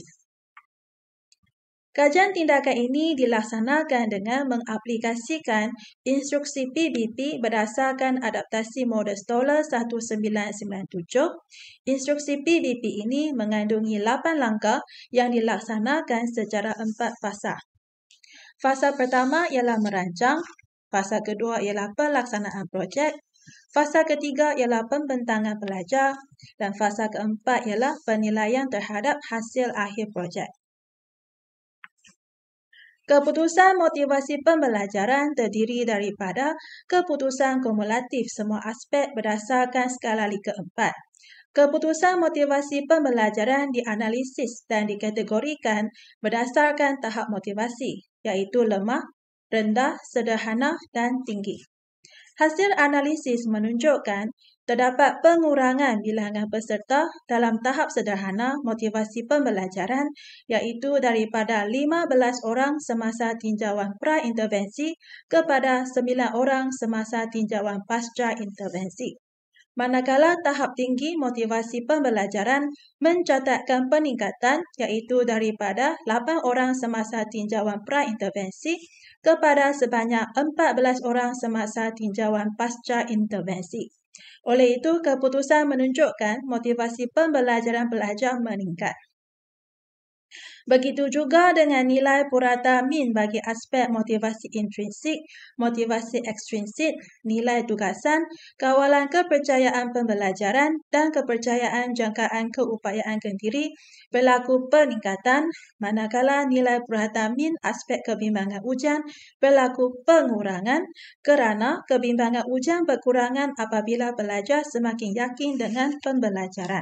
Kajian tindakan ini dilaksanakan dengan mengaplikasikan instruksi P B P berdasarkan adaptasi model Stoller seribu sembilan ratus sembilan puluh tujuh. Instruksi P B P ini mengandungi lapan langkah yang dilaksanakan secara empat fasa. Fasa pertama ialah merancang, fasa kedua ialah pelaksanaan projek, fasa ketiga ialah pembentangan pelajar dan fasa keempat ialah penilaian terhadap hasil akhir projek. Keputusan motivasi pembelajaran terdiri daripada keputusan kumulatif semua aspek berdasarkan skala Likert empat. Keputusan motivasi pembelajaran dianalisis dan dikategorikan berdasarkan tahap motivasi, iaitu lemah, rendah, sederhana dan tinggi. Hasil analisis menunjukkan terdapat pengurangan bilangan peserta dalam tahap sederhana motivasi pembelajaran iaitu daripada lima belas orang semasa tinjauan pra-intervensi kepada sembilan orang semasa tinjauan pasca intervensi. Manakala tahap tinggi motivasi pembelajaran mencatatkan peningkatan iaitu daripada lapan orang semasa tinjauan pra-intervensi kepada sebanyak empat belas orang semasa tinjauan pasca intervensi. Oleh itu, keputusan menunjukkan motivasi pembelajaran pelajar meningkat. Begitu juga dengan nilai purata min bagi aspek motivasi intrinsik, motivasi ekstrinsik, nilai tugasan, kawalan kepercayaan pembelajaran dan kepercayaan jangkaan keupayaan kendiri berlaku peningkatan, manakala nilai purata min aspek kebimbangan ujian berlaku pengurangan kerana kebimbangan ujian berkurangan apabila pelajar semakin yakin dengan pembelajaran.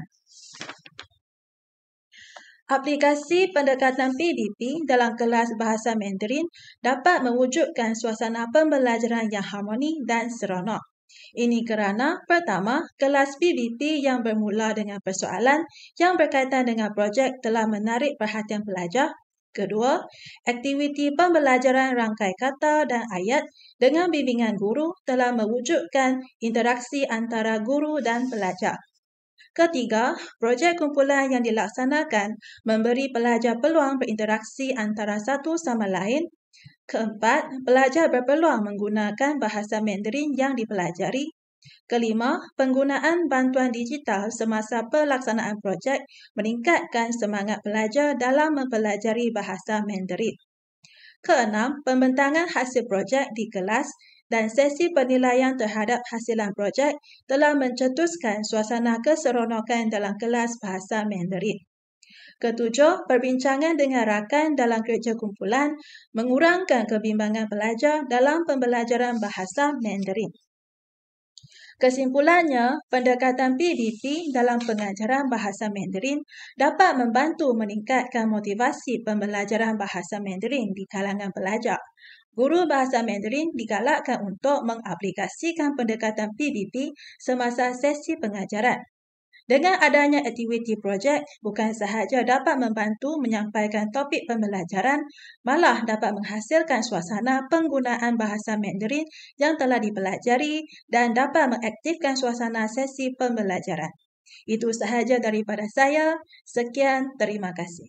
Aplikasi pendekatan P B P dalam kelas bahasa Mandarin dapat mewujudkan suasana pembelajaran yang harmoni dan seronok. Ini kerana, pertama, kelas P B P yang bermula dengan persoalan yang berkaitan dengan projek telah menarik perhatian pelajar. Kedua, aktiviti pembelajaran rangkai kata dan ayat dengan bimbingan guru telah mewujudkan interaksi antara guru dan pelajar. Ketiga, projek kumpulan yang dilaksanakan memberi pelajar peluang berinteraksi antara satu sama lain. Keempat, pelajar berpeluang menggunakan bahasa Mandarin yang dipelajari. Kelima, penggunaan bantuan digital semasa pelaksanaan projek meningkatkan semangat pelajar dalam mempelajari bahasa Mandarin. Keenam, pembentangan hasil projek di kelas dan sesi penilaian terhadap hasilan projek telah mencetuskan suasana keseronokan dalam kelas bahasa Mandarin. Ketujuh, perbincangan dengan rakan dalam kerja kumpulan mengurangkan kebimbangan pelajar dalam pembelajaran bahasa Mandarin. Kesimpulannya, pendekatan P B P dalam pengajaran bahasa Mandarin dapat membantu meningkatkan motivasi pembelajaran bahasa Mandarin di kalangan pelajar. Guru bahasa Mandarin digalakkan untuk mengaplikasikan pendekatan P B P semasa sesi pengajaran. Dengan adanya aktiviti projek, bukan sahaja dapat membantu menyampaikan topik pembelajaran, malah dapat menghasilkan suasana penggunaan bahasa Mandarin yang telah dipelajari dan dapat mengaktifkan suasana sesi pembelajaran. Itu sahaja daripada saya. Sekian, terima kasih.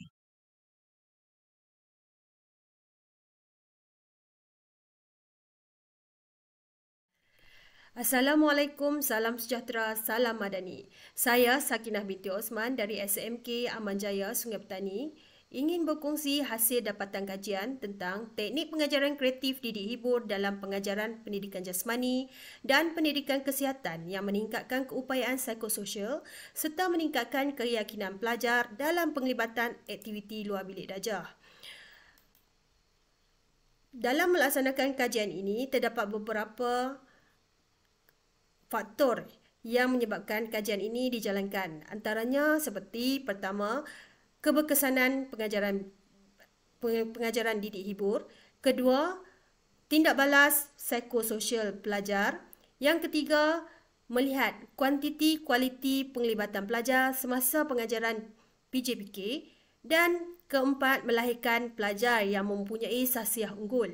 Assalamualaikum, salam sejahtera, salam madani. Saya Sakinah binti Osman dari S M K Aman Jaya, Sungai Petani, ingin berkongsi hasil dapatan kajian tentang teknik pengajaran kreatif didik hibur dalam pengajaran pendidikan jasmani dan pendidikan kesihatan yang meningkatkan keupayaan psikososial serta meningkatkan keyakinan pelajar dalam penglibatan aktiviti luar bilik darjah. Dalam melaksanakan kajian ini, terdapat beberapa faktor yang menyebabkan kajian ini dijalankan. Antaranya seperti pertama, keberkesanan pengajaran pengajaran didik hibur. Kedua, tindak balas psikososial pelajar. Yang ketiga, melihat kuantiti kualiti penglibatan pelajar semasa pengajaran P J P K. Dan keempat, melahirkan pelajar yang mempunyai sahsiah unggul.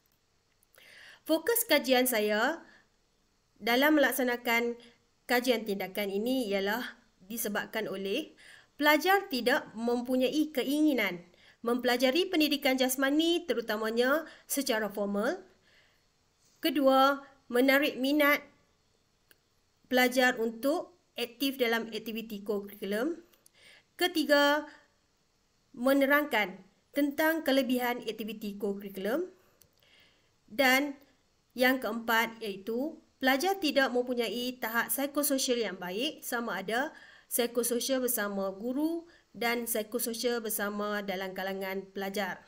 Fokus kajian saya dalam melaksanakan kajian tindakan ini ialah disebabkan oleh pelajar tidak mempunyai keinginan mempelajari pendidikan jasmani terutamanya secara formal. Kedua, menarik minat pelajar untuk aktif dalam aktiviti kurikulum. Ketiga, menerangkan tentang kelebihan aktiviti kurikulum. Dan yang keempat iaitu pelajar tidak mempunyai tahap psikososial yang baik, sama ada psikososial bersama guru dan psikososial bersama dalam kalangan pelajar.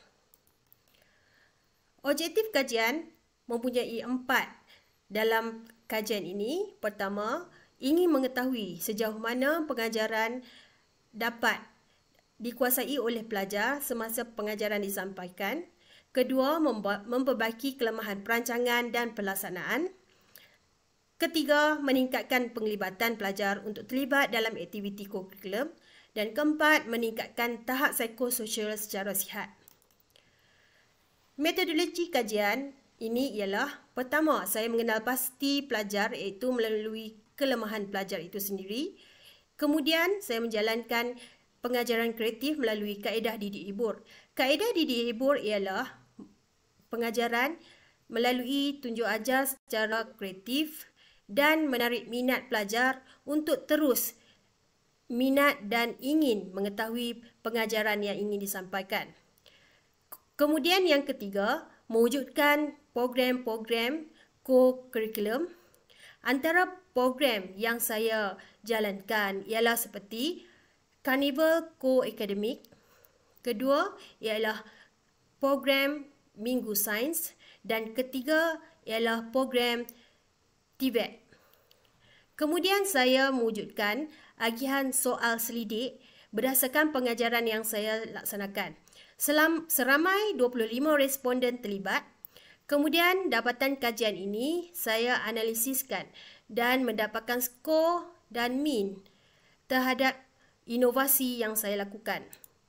Objektif kajian mempunyai empat dalam kajian ini. Pertama, ingin mengetahui sejauh mana pengajaran dapat dikuasai oleh pelajar semasa pengajaran disampaikan. Kedua, memperbaiki kelemahan perancangan dan pelaksanaan. Ketiga, meningkatkan penglibatan pelajar untuk terlibat dalam aktiviti kurikulum. Dan keempat, meningkatkan tahap psikososial secara sihat. Metodologi kajian ini ialah, pertama, saya mengenal pasti pelajar iaitu melalui kelemahan pelajar itu sendiri. Kemudian, saya menjalankan pengajaran kreatif melalui kaedah didik hibur. Kaedah didik hibur ialah pengajaran melalui tunjuk ajar secara kreatif dan menarik minat pelajar untuk terus minat dan ingin mengetahui pengajaran yang ingin disampaikan. Kemudian yang ketiga, mewujudkan program-program co-curriculum. Antara program yang saya jalankan ialah seperti Carnival Co-Academic. Kedua ialah program Minggu Sains. Dan ketiga ialah program T V E T. Kemudian saya mewujudkan agihan soal selidik berdasarkan pengajaran yang saya laksanakan. Selam, seramai dua puluh lima responden terlibat. Kemudian dapatan kajian ini saya analisiskan dan mendapatkan skor dan min terhadap inovasi yang saya lakukan.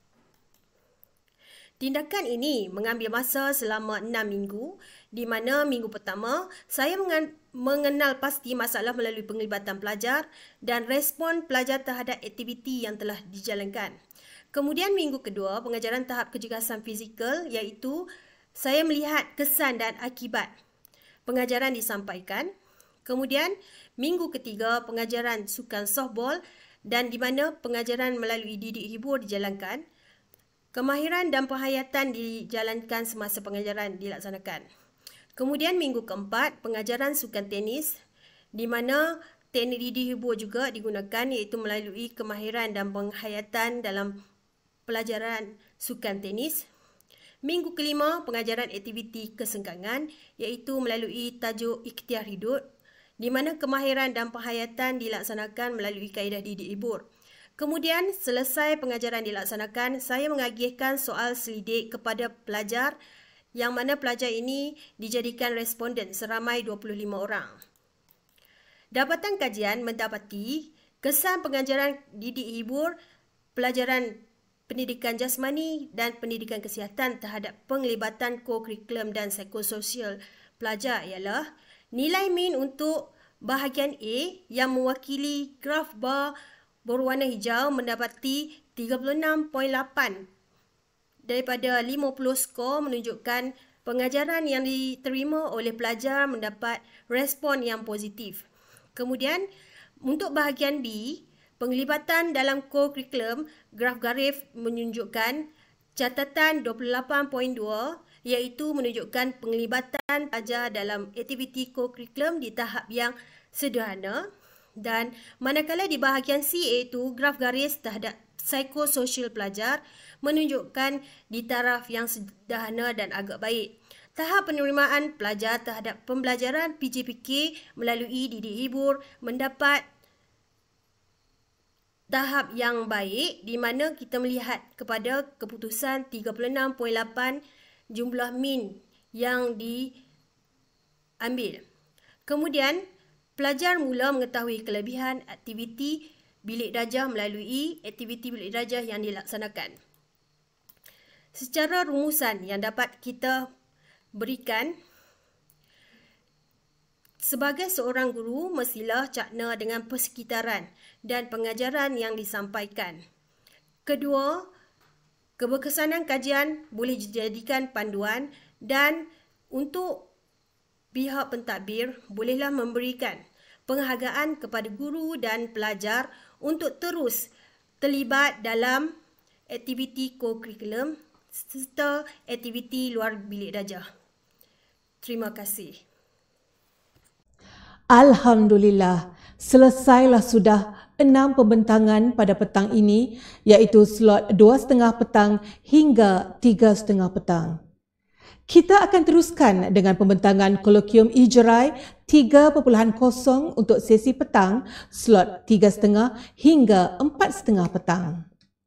Tindakan ini mengambil masa selama enam minggu, di mana minggu pertama saya mengenal pasti masalah melalui penglibatan pelajar dan respon pelajar terhadap aktiviti yang telah dijalankan. Kemudian minggu kedua, pengajaran tahap kecergasan fizikal, iaitu saya melihat kesan dan akibat pengajaran disampaikan. Kemudian minggu ketiga, pengajaran sukan softball dan di mana pengajaran melalui didik hibur dijalankan. Kemahiran dan penghayatan dijalankan semasa pengajaran dilaksanakan. Kemudian minggu keempat, pengajaran sukan tenis di mana teknik didik hibur juga digunakan iaitu melalui kemahiran dan penghayatan dalam pelajaran sukan tenis. Minggu kelima, pengajaran aktiviti kesenggangan iaitu melalui tajuk ikhtiar hidup di mana kemahiran dan penghayatan dilaksanakan melalui kaedah didik hibur. Kemudian selesai pengajaran dilaksanakan, saya mengagihkan soal selidik kepada pelajar yang mana pelajar ini dijadikan responden seramai dua puluh lima orang. Dapatan kajian mendapati Kesan pengajaran didik hibur, pelajaran pendidikan jasmani dan pendidikan kesihatan terhadap penglibatan co-curriculum dan psikososial pelajar ialah nilai min untuk bahagian A yang mewakili graf bar berwarna hijau mendapati tiga puluh enam perpuluhan lapan daripada lima puluh skor, menunjukkan pengajaran yang diterima oleh pelajar mendapat respon yang positif. Kemudian untuk bahagian B, penglibatan dalam co-curriculum, graf garis menunjukkan catatan dua puluh lapan perpuluhan dua iaitu menunjukkan penglibatan pelajar dalam aktiviti co-curriculum di tahap yang sederhana, dan manakala di bahagian C iaitu graf garis terhadap psikososial pelajar menunjukkan di taraf yang sederhana dan agak baik. Tahap penerimaan pelajar terhadap pembelajaran P J P K melalui didik hibur mendapat tahap yang baik di mana kita melihat kepada keputusan tiga puluh enam perpuluhan lapan jumlah min yang diambil. Kemudian, pelajar mula mengetahui kelebihan aktiviti bilik darjah melalui aktiviti bilik darjah yang dilaksanakan. Secara rumusan yang dapat kita berikan, sebagai seorang guru, mestilah cakna dengan persekitaran dan pengajaran yang disampaikan. Kedua, keberkesanan kajian boleh dijadikan panduan, dan untuk pihak pentadbir bolehlah memberikan penghargaan kepada guru dan pelajar untuk terus terlibat dalam aktiviti co-curriculum serta aktiviti luar bilik darjah. Terima kasih. Alhamdulillah, selesailah sudah enam pembentangan pada petang ini, iaitu slot dua setengah petang hingga tiga setengah petang. Kita akan teruskan dengan pembentangan kolokium Ijrai tiga titik kosong untuk sesi petang, slot tiga setengah hingga empat setengah petang.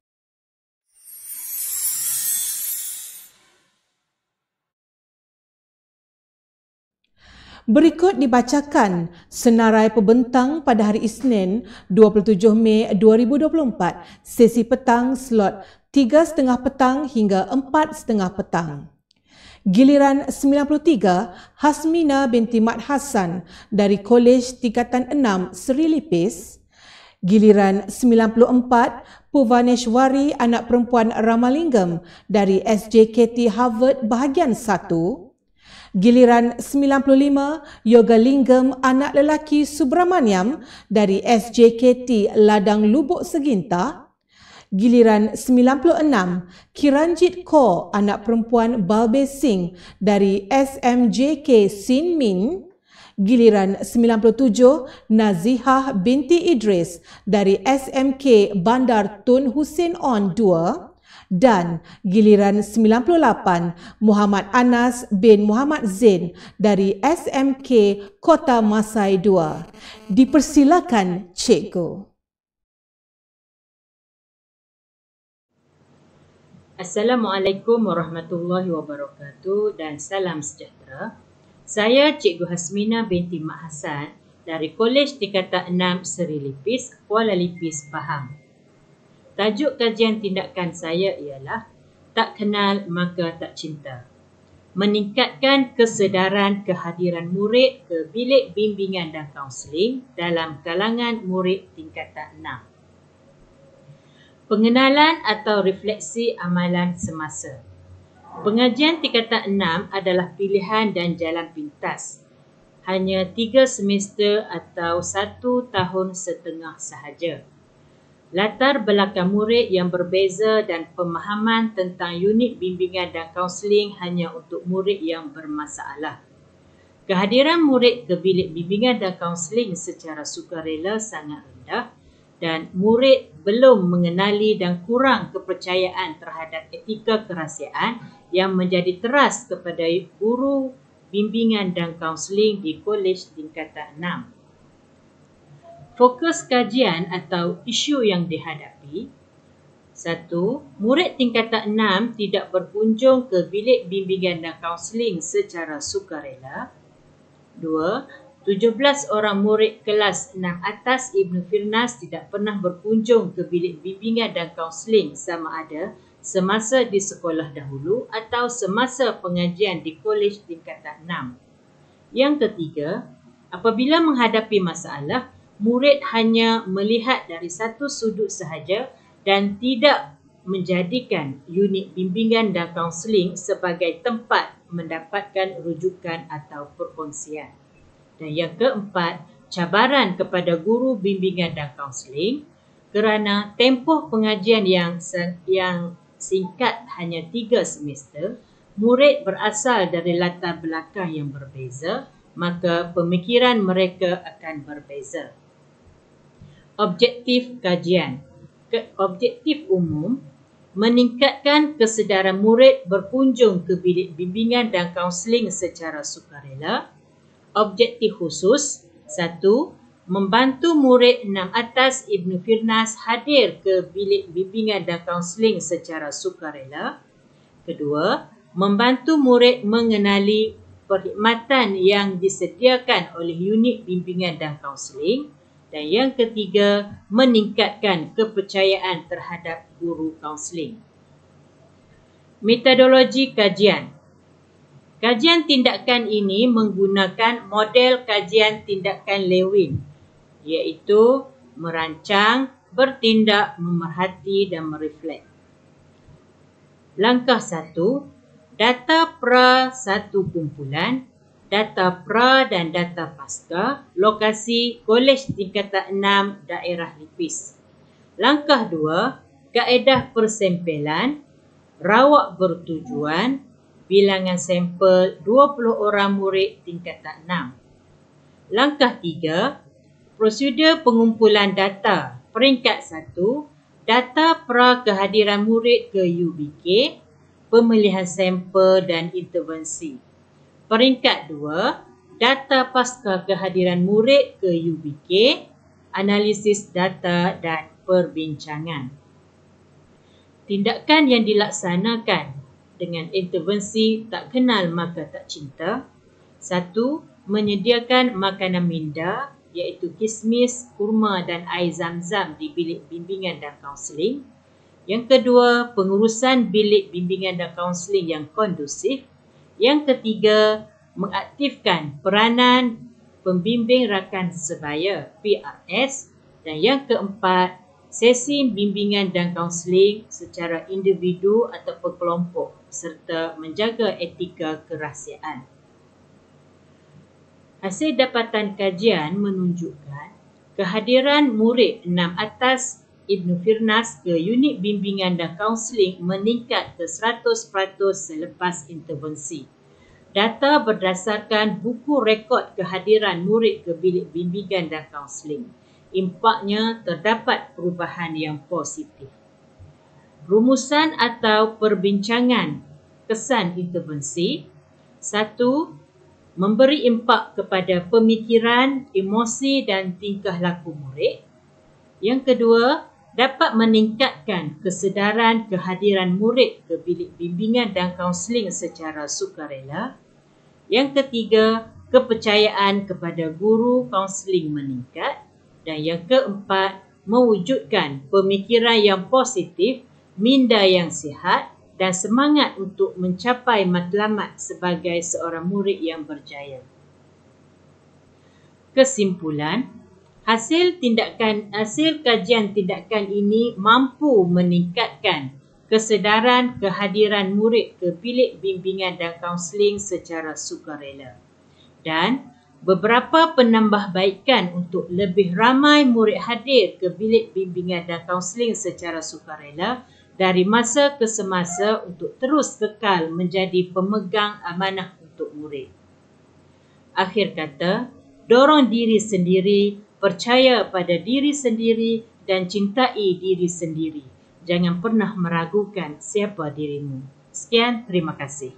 Berikut dibacakan senarai pembentang pada hari Isnin dua puluh tujuh Mei dua ribu dua puluh empat, sesi petang slot tiga setengah petang hingga empat setengah petang. Giliran sembilan puluh tiga, Hasmina binti Mat Hassan dari Kolej Tingkatan enam Seri Lipis. Giliran sembilan puluh empat, Purvaneshwari anak perempuan Ramalingam dari S J K T Harvard bahagian satu. Giliran sembilan puluh lima, Yoga Lingam anak lelaki Subramaniam dari S J K T Ladang Lubuk Seginta. Giliran sembilan puluh enam, Kiranjit Kaur anak perempuan Balbe Singh dari S M J K Sin Min. Giliran sembilan puluh tujuh, Nazihah binti Idris dari S M K Bandar Tun Hussein On dua. Dan giliran sembilan puluh lapan, Muhammad Anas bin Muhammad Zain dari S M K Kota Masai dua. Dipersilakan, Cikgu. Assalamualaikum warahmatullahi wabarakatuh dan salam sejahtera. Saya Cikgu Hasmina binti Mat Hassan dari Kolej Tingkatan enam Seri Lipis, Kuala Lipis, Pahang. Tajuk kajian tindakan saya ialah Tak Kenal Maka Tak Cinta. Meningkatkan kesedaran kehadiran murid ke bilik bimbingan dan kaunseling dalam kalangan murid tingkatan enam. Pengenalan atau refleksi amalan semasa. Pengajian tingkatan enam adalah pilihan dan jalan pintas. Hanya tiga semester atau satu tahun setengah sahaja. Latar belakang murid yang berbeza dan pemahaman tentang unit bimbingan dan kaunseling hanya untuk murid yang bermasalah. Kehadiran murid ke bilik bimbingan dan kaunseling secara sukarela sangat rendah dan murid belum mengenali dan kurang kepercayaan terhadap etika kerahsiaan yang menjadi teras kepada guru bimbingan dan kaunseling di Kolej Tingkatan enam. Fokus kajian atau isu yang dihadapi. Satu, murid tingkatan enam tidak berkunjung ke bilik bimbingan dan kaunseling secara sukarela. Dua, tujuh belas orang murid kelas enam atas Ibnu Firnas tidak pernah berkunjung ke bilik bimbingan dan kaunseling sama ada semasa di sekolah dahulu atau semasa pengajian di kolej tingkatan enam. Yang ketiga, apabila menghadapi masalah, murid hanya melihat dari satu sudut sahaja dan tidak menjadikan unit bimbingan dan kaunseling sebagai tempat mendapatkan rujukan atau perkongsian. Dan yang keempat, cabaran kepada guru bimbingan dan kaunseling kerana tempoh pengajian yang yang singkat hanya tiga semester, murid berasal dari latar belakang yang berbeza, maka pemikiran mereka akan berbeza. Objektif kajian. Ke- objektif umum meningkatkan kesedaran murid berkunjung ke bilik bimbingan dan kaunseling secara sukarela. Objektif khusus, satu, membantu murid enam atas Ibnu Firnas hadir ke bilik bimbingan dan kaunseling secara sukarela. Kedua, membantu murid mengenali perkhidmatan yang disediakan oleh unit bimbingan dan kaunseling. Dan yang ketiga, meningkatkan kepercayaan terhadap guru kaunseling. Metodologi kajian. Kajian tindakan ini menggunakan model kajian tindakan Lewin, iaitu merancang, bertindak, memerhati dan mereflek. Langkah satu, data pra satu kumpulan, data pra dan data pasca, lokasi kolej tingkatan enam daerah Lipis. Langkah dua, kaedah persempelan, rawak bertujuan, bilangan sampel dua puluh orang murid tingkatan enam. Langkah tiga, prosedur pengumpulan data. Peringkat satu, data pra kehadiran murid ke U B K, pemilihan sampel dan intervensi. Peringkat dua, data pasca kehadiran murid ke U B K, analisis data dan perbincangan. Tindakan yang dilaksanakan dengan intervensi tak kenal maka tak cinta. Satu, menyediakan makanan minda iaitu kismis, kurma dan air zam-zam di bilik bimbingan dan kaunseling. Yang kedua, pengurusan bilik bimbingan dan kaunseling yang kondusif. Yang ketiga, mengaktifkan peranan pembimbing rakan sebaya P R S. Dan yang keempat, sesi bimbingan dan kaunseling secara individu atau kelompok serta menjaga etika kerahsiaan. Hasil dapatan kajian menunjukkan kehadiran murid enam atas Ibnu Firnas ke unit bimbingan dan kaunseling meningkat ke seratus peratus selepas intervensi. Data berdasarkan buku rekod kehadiran murid ke bilik bimbingan dan kaunseling. Impaknya terdapat perubahan yang positif. Rumusan atau perbincangan kesan intervensi. Satu, memberi impak kepada pemikiran, emosi dan tingkah laku murid. Yang kedua, dapat meningkatkan kesedaran kehadiran murid ke bilik bimbingan dan kaunseling secara sukarela. Yang ketiga, kepercayaan kepada guru kaunseling meningkat. Dan yang keempat, mewujudkan pemikiran yang positif, minda yang sihat dan semangat untuk mencapai matlamat sebagai seorang murid yang berjaya. Kesimpulan, hasil tindakan hasil kajian tindakan ini mampu meningkatkan kesedaran kehadiran murid ke bilik bimbingan dan kaunseling secara sukarela. Dan beberapa penambahbaikan untuk lebih ramai murid hadir ke bilik bimbingan dan kaunseling secara sukarela dari masa ke semasa untuk terus kekal menjadi pemegang amanah untuk murid. Akhir kata, dorong diri sendiri, percaya pada diri sendiri dan cintai diri sendiri. Jangan pernah meragukan siapa dirimu. Sekian, terima kasih.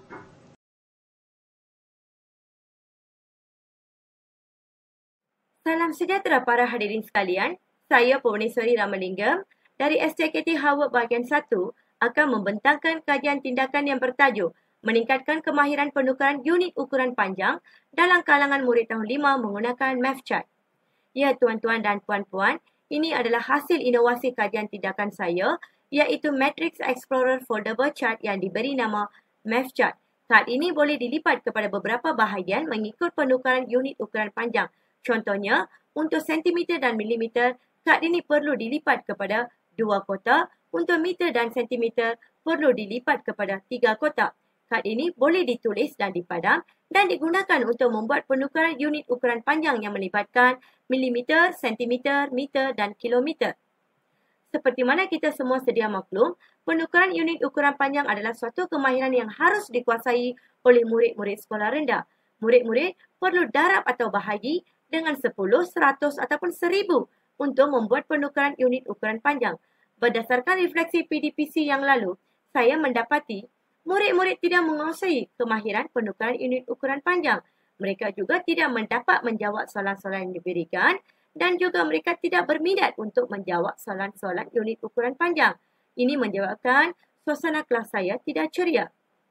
Salam sejahtera para hadirin sekalian. Saya Purwaneswari Ramalingam dari S T K T Harvard bahagian satu akan membentangkan kajian tindakan yang bertajuk meningkatkan kemahiran penukaran unit ukuran panjang dalam kalangan murid tahun lima menggunakan MathChart. Ya tuan-tuan dan puan-puan, ini adalah hasil inovasi kajian tindakan saya iaitu Matrix Explorer Foldable Chart yang diberi nama MathChart. Kad ini boleh dilipat kepada beberapa bahagian mengikut penukaran unit ukuran panjang. Contohnya, untuk sentimeter dan milimeter, kad ini perlu dilipat kepada dua kotak. Untuk meter dan sentimeter, perlu dilipat kepada tiga kotak. Kad ini boleh ditulis dan dipadam dan digunakan untuk membuat penukaran unit ukuran panjang yang melibatkan milimeter, sentimeter, meter dan kilometer. Seperti mana kita semua sedia maklum, penukaran unit ukuran panjang adalah suatu kemahiran yang harus dikuasai oleh murid-murid sekolah rendah. Murid-murid perlu darab atau bahagi dengan sepuluh, seratus ataupun seribu untuk membuat penukaran unit ukuran panjang. Berdasarkan refleksi P D P C yang lalu, saya mendapati murid-murid tidak menguasai kemahiran penukaran unit ukuran panjang. Mereka juga tidak mendapat menjawab soalan-soalan yang diberikan dan juga mereka tidak berminat untuk menjawab soalan-soalan unit ukuran panjang. Ini menyebabkan suasana kelas saya tidak ceria.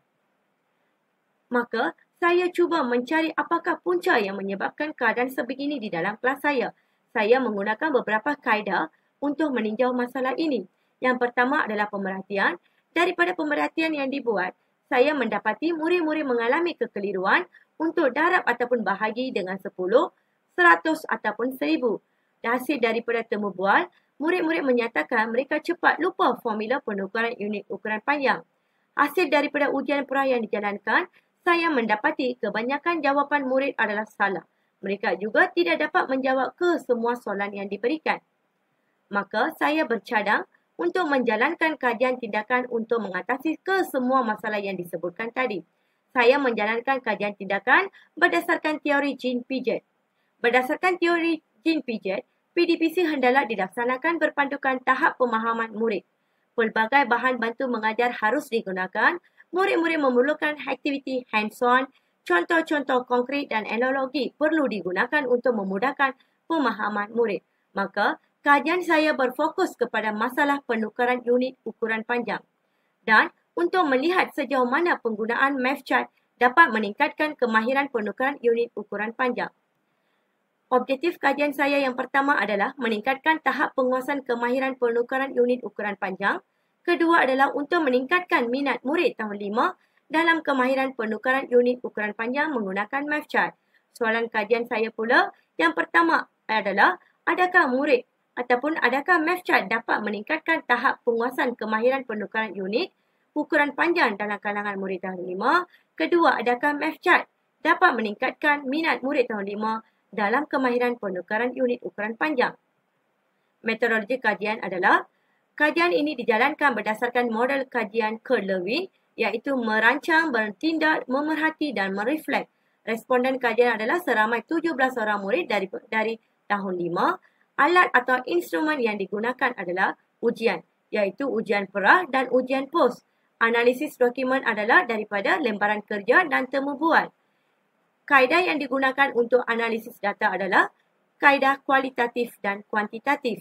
Maka, saya cuba mencari apakah punca yang menyebabkan keadaan sebegini di dalam kelas saya. Saya menggunakan beberapa kaedah untuk meninjau masalah ini. Yang pertama adalah pemerhatian. Daripada pemerhatian yang dibuat, saya mendapati murid-murid mengalami kekeliruan untuk darab ataupun bahagi dengan sepuluh, seratus ataupun seribu. Hasil daripada temu bual, murid-murid menyatakan mereka cepat lupa formula penukaran unit ukuran panjang. Hasil daripada ujian pra yang dijalankan, saya mendapati kebanyakan jawapan murid adalah salah. Mereka juga tidak dapat menjawab ke semua soalan yang diberikan. Maka saya bercadang untuk menjalankan kajian tindakan untuk mengatasi ke semua masalah yang disebutkan tadi. Saya menjalankan kajian tindakan berdasarkan teori Jean Piaget. Berdasarkan teori Jean Piaget, P D P C hendaklah dilaksanakan berpandukan tahap pemahaman murid. Pelbagai bahan bantu mengajar harus digunakan. Murid-murid memerlukan aktiviti hands-on, contoh-contoh konkret dan analogi perlu digunakan untuk memudahkan pemahaman murid. Maka, kajian saya berfokus kepada masalah penukaran unit ukuran panjang. Dan untuk melihat sejauh mana penggunaan MathChart dapat meningkatkan kemahiran penukaran unit ukuran panjang. Objektif kajian saya yang pertama adalah meningkatkan tahap penguasaan kemahiran penukaran unit ukuran panjang. Kedua adalah untuk meningkatkan minat murid tahun lima dalam kemahiran penukaran unit ukuran panjang menggunakan MathChart. Soalan kajian saya pula yang pertama adalah adakah murid ataupun adakah MathChart dapat meningkatkan tahap penguasaan kemahiran penukaran unit ukuran panjang dalam kalangan murid tahun lima. Kedua, adakah MathChart dapat meningkatkan minat murid tahun lima dalam kemahiran penukaran unit ukuran panjang. Metodologi kajian adalah kajian ini dijalankan berdasarkan model kajian Kerr-Lewin iaitu merancang, bertindak, memerhati dan mereflek. Responden kajian adalah seramai tujuh belas orang murid dari dari tahun lima. Alat atau instrumen yang digunakan adalah ujian, iaitu ujian pra dan ujian pos. Analisis dokumen adalah daripada lembaran kerja dan temu bual. Kaedah yang digunakan untuk analisis data adalah kaedah kualitatif dan kuantitatif.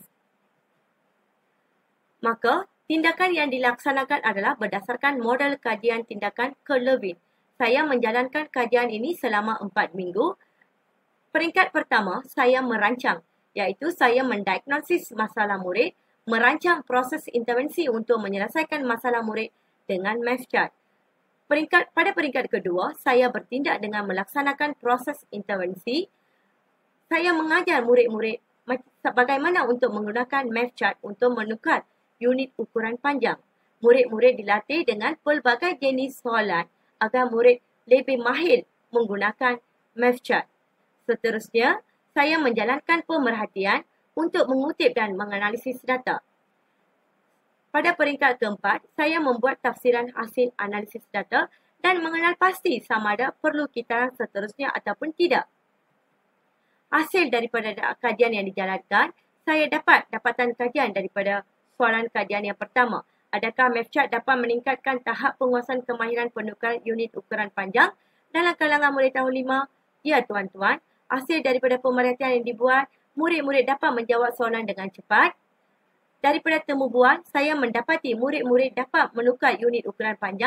Maka, tindakan yang dilaksanakan adalah berdasarkan model kajian tindakan Kerr-Lewin. Saya menjalankan kajian ini selama empat minggu. Peringkat pertama, saya merancang, iaitu saya mendiagnosis masalah murid, merancang proses intervensi untuk menyelesaikan masalah murid dengan MathChart. Peringkat, pada peringkat kedua, saya bertindak dengan melaksanakan proses intervensi. Saya mengajar murid-murid bagaimana untuk menggunakan MathChart untuk menukar unit ukuran panjang. Murid-murid dilatih dengan pelbagai jenis soalan agar murid lebih mahir menggunakan MathChart. Seterusnya, saya menjalankan pemerhatian untuk mengutip dan menganalisis data. Pada peringkat keempat, saya membuat tafsiran hasil analisis data dan mengenal pasti sama ada perlu kitaran seterusnya ataupun tidak. Hasil daripada kajian yang dijalankan, saya dapat dapatan kajian daripada soalan kajian yang pertama. Adakah MathChart dapat meningkatkan tahap penguasaan kemahiran penukaran unit ukuran panjang dalam kalangan murid tahun lima? Ya tuan-tuan, hasil daripada pemerhatian yang dibuat, murid-murid dapat menjawab soalan dengan cepat. Daripada temu bual, saya mendapati murid-murid dapat menukar unit ukuran panjang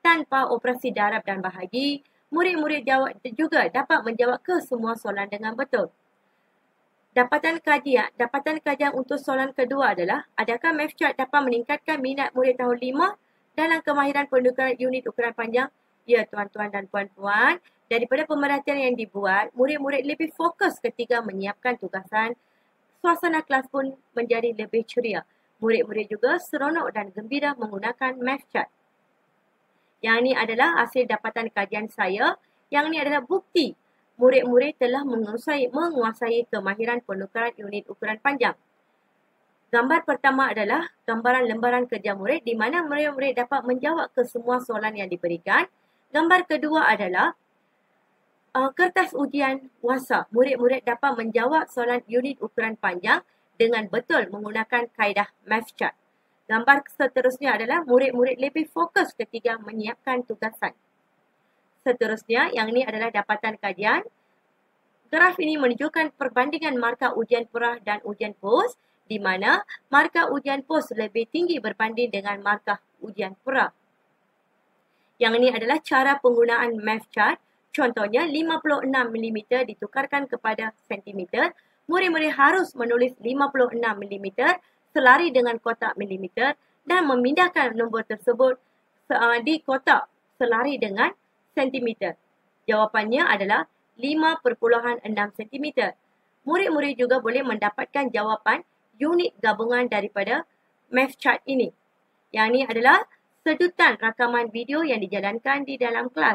tanpa operasi darab dan bahagi, murid-murid jawab juga dapat menjawab ke semua soalan dengan betul. Dapatan kajian, dapatan kajian untuk soalan kedua adalah, adakah MathChat dapat meningkatkan minat murid tahun lima dalam kemahiran penukaran unit ukuran panjang? Ya, tuan-tuan dan puan-puan, daripada pemerhatian yang dibuat, murid-murid lebih fokus ketika menyiapkan tugasan. Suasana kelas pun menjadi lebih ceria. Murid-murid juga seronok dan gembira menggunakan MathChat. Yang ini adalah hasil dapatan kajian saya. Yang ini adalah bukti murid-murid telah menguasai, menguasai kemahiran penukaran unit ukuran panjang. Gambar pertama adalah gambaran lembaran kerja murid di mana murid-murid dapat menjawab ke semua soalan yang diberikan. Gambar kedua adalah uh, kertas ujian WhatsApp. Murid-murid dapat menjawab soalan unit ukuran panjang dengan betul menggunakan kaedah MathChat. Gambar seterusnya adalah murid-murid lebih fokus ketika menyiapkan tugasan. Seterusnya, yang ini adalah dapatan kajian. Graf ini menunjukkan perbandingan markah ujian pra dan ujian pos, di mana markah ujian pos lebih tinggi berbanding dengan markah ujian pra. Yang ini adalah cara penggunaan MathChat. Contohnya, lima puluh enam milimeter ditukarkan kepada sentimeter. Murid-murid harus menulis lima puluh enam milimeter selari dengan kotak milimeter dan memindahkan nombor tersebut di kotak selari dengan sentimeter. Jawapannya adalah lima perpuluhan enam sentimeter. Murid-murid juga boleh mendapatkan jawapan unit gabungan daripada MathChat ini. Yang ini adalah sedutan rakaman video yang dijalankan di dalam kelas.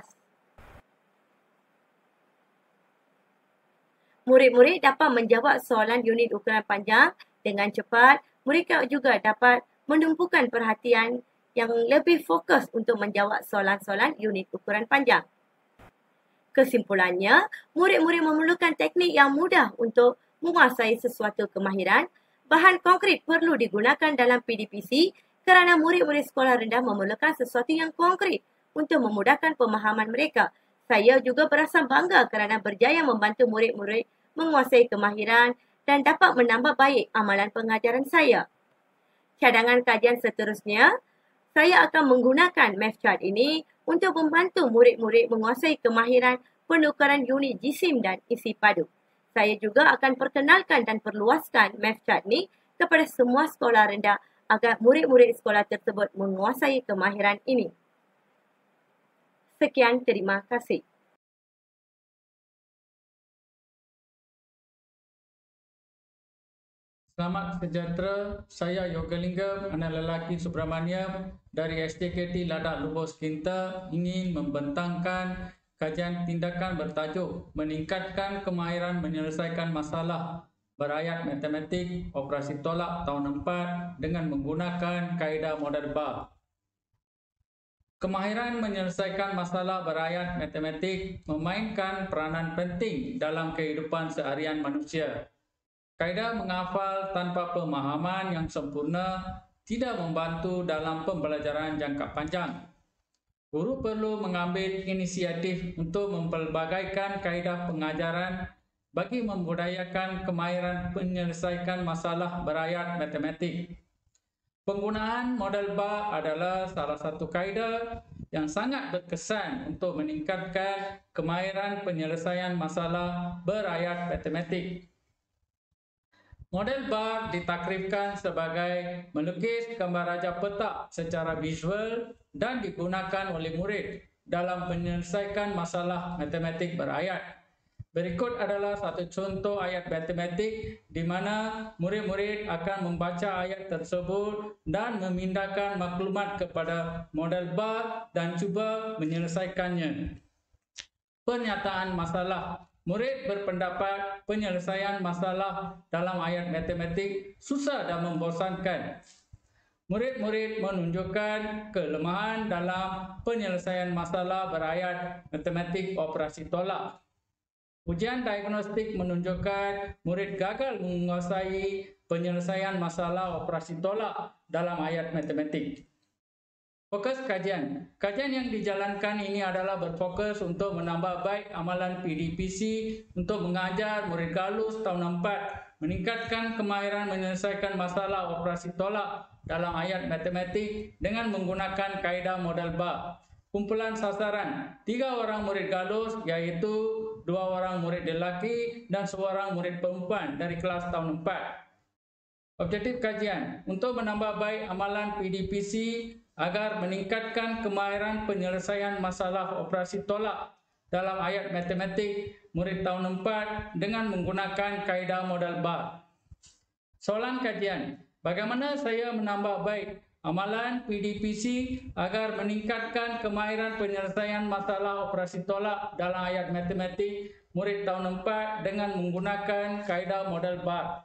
Murid-murid dapat menjawab soalan unit ukuran panjang dengan cepat. Mereka juga dapat menumpukan perhatian yang lebih fokus untuk menjawab soalan-soalan unit ukuran panjang. Kesimpulannya, murid-murid memerlukan teknik yang mudah untuk menguasai sesuatu kemahiran. Bahan konkret perlu digunakan dalam P D P C kerana murid-murid sekolah rendah memerlukan sesuatu yang konkret untuk memudahkan pemahaman mereka. Saya juga berasa bangga kerana berjaya membantu murid-murid menguasai kemahiran dan dapat menambah baik amalan pengajaran saya. Cadangan kajian seterusnya, saya akan menggunakan MathChat ini untuk membantu murid-murid menguasai kemahiran penukaran unit jisim dan isi padu. Saya juga akan perkenalkan dan perluaskan MathChat ini kepada semua sekolah rendah agar murid-murid sekolah tersebut menguasai kemahiran ini. Sekian, terima kasih. Selamat sejahtera, saya Yogalingam, anak lelaki Subramaniam dari S J K T Ladakh Lubos Kinta ingin membentangkan kajian tindakan bertajuk meningkatkan kemahiran menyelesaikan masalah berayat matematik operasi tolak tahun empat dengan menggunakan kaedah model bar. Kemahiran menyelesaikan masalah berayat matematik memainkan peranan penting dalam kehidupan seharian manusia. Kaedah menghafal tanpa pemahaman yang sempurna tidak membantu dalam pembelajaran jangka panjang. Guru perlu mengambil inisiatif untuk mempelbagaikan kaedah pengajaran bagi membudayakan kemahiran menyelesaikan masalah berayat matematik. Penggunaan model bar adalah salah satu kaedah yang sangat berkesan untuk meningkatkan kemahiran penyelesaian masalah berayat matematik. Model bar ditakrifkan sebagai melukis gambar rajah petak secara visual dan digunakan oleh murid dalam menyelesaikan masalah matematik berayat. Berikut adalah satu contoh ayat matematik di mana murid-murid akan membaca ayat tersebut dan memindahkan maklumat kepada model bar dan cuba menyelesaikannya. Pernyataan masalah. Murid berpendapat penyelesaian masalah dalam ayat matematik susah dan membosankan. Murid-murid menunjukkan kelemahan dalam penyelesaian masalah berayat matematik operasi tolak. Ujian diagnostik menunjukkan murid gagal menguasai penyelesaian masalah operasi tolak dalam ayat matematik. Fokus kajian. Kajian yang dijalankan ini adalah berfokus untuk menambah baik amalan P D P C untuk mengajar murid galus tahun empat, meningkatkan kemahiran menyelesaikan masalah operasi tolak dalam ayat matematik dengan menggunakan kaedah model bar. kumpulan sasaran tiga orang murid galus iaitu dua orang murid lelaki dan seorang murid perempuan dari kelas tahun empat. Objektif kajian untuk menambah baik amalan P D P C agar meningkatkan kemahiran penyelesaian masalah operasi tolak dalam ayat matematik murid tahun empat dengan menggunakan kaedah modal bar. Soalan kajian, bagaimana saya menambah baik amalan P D P C agar meningkatkan kemahiran penyelesaian masalah operasi tolak dalam ayat matematik murid tahun empat dengan menggunakan kaedah modal bar.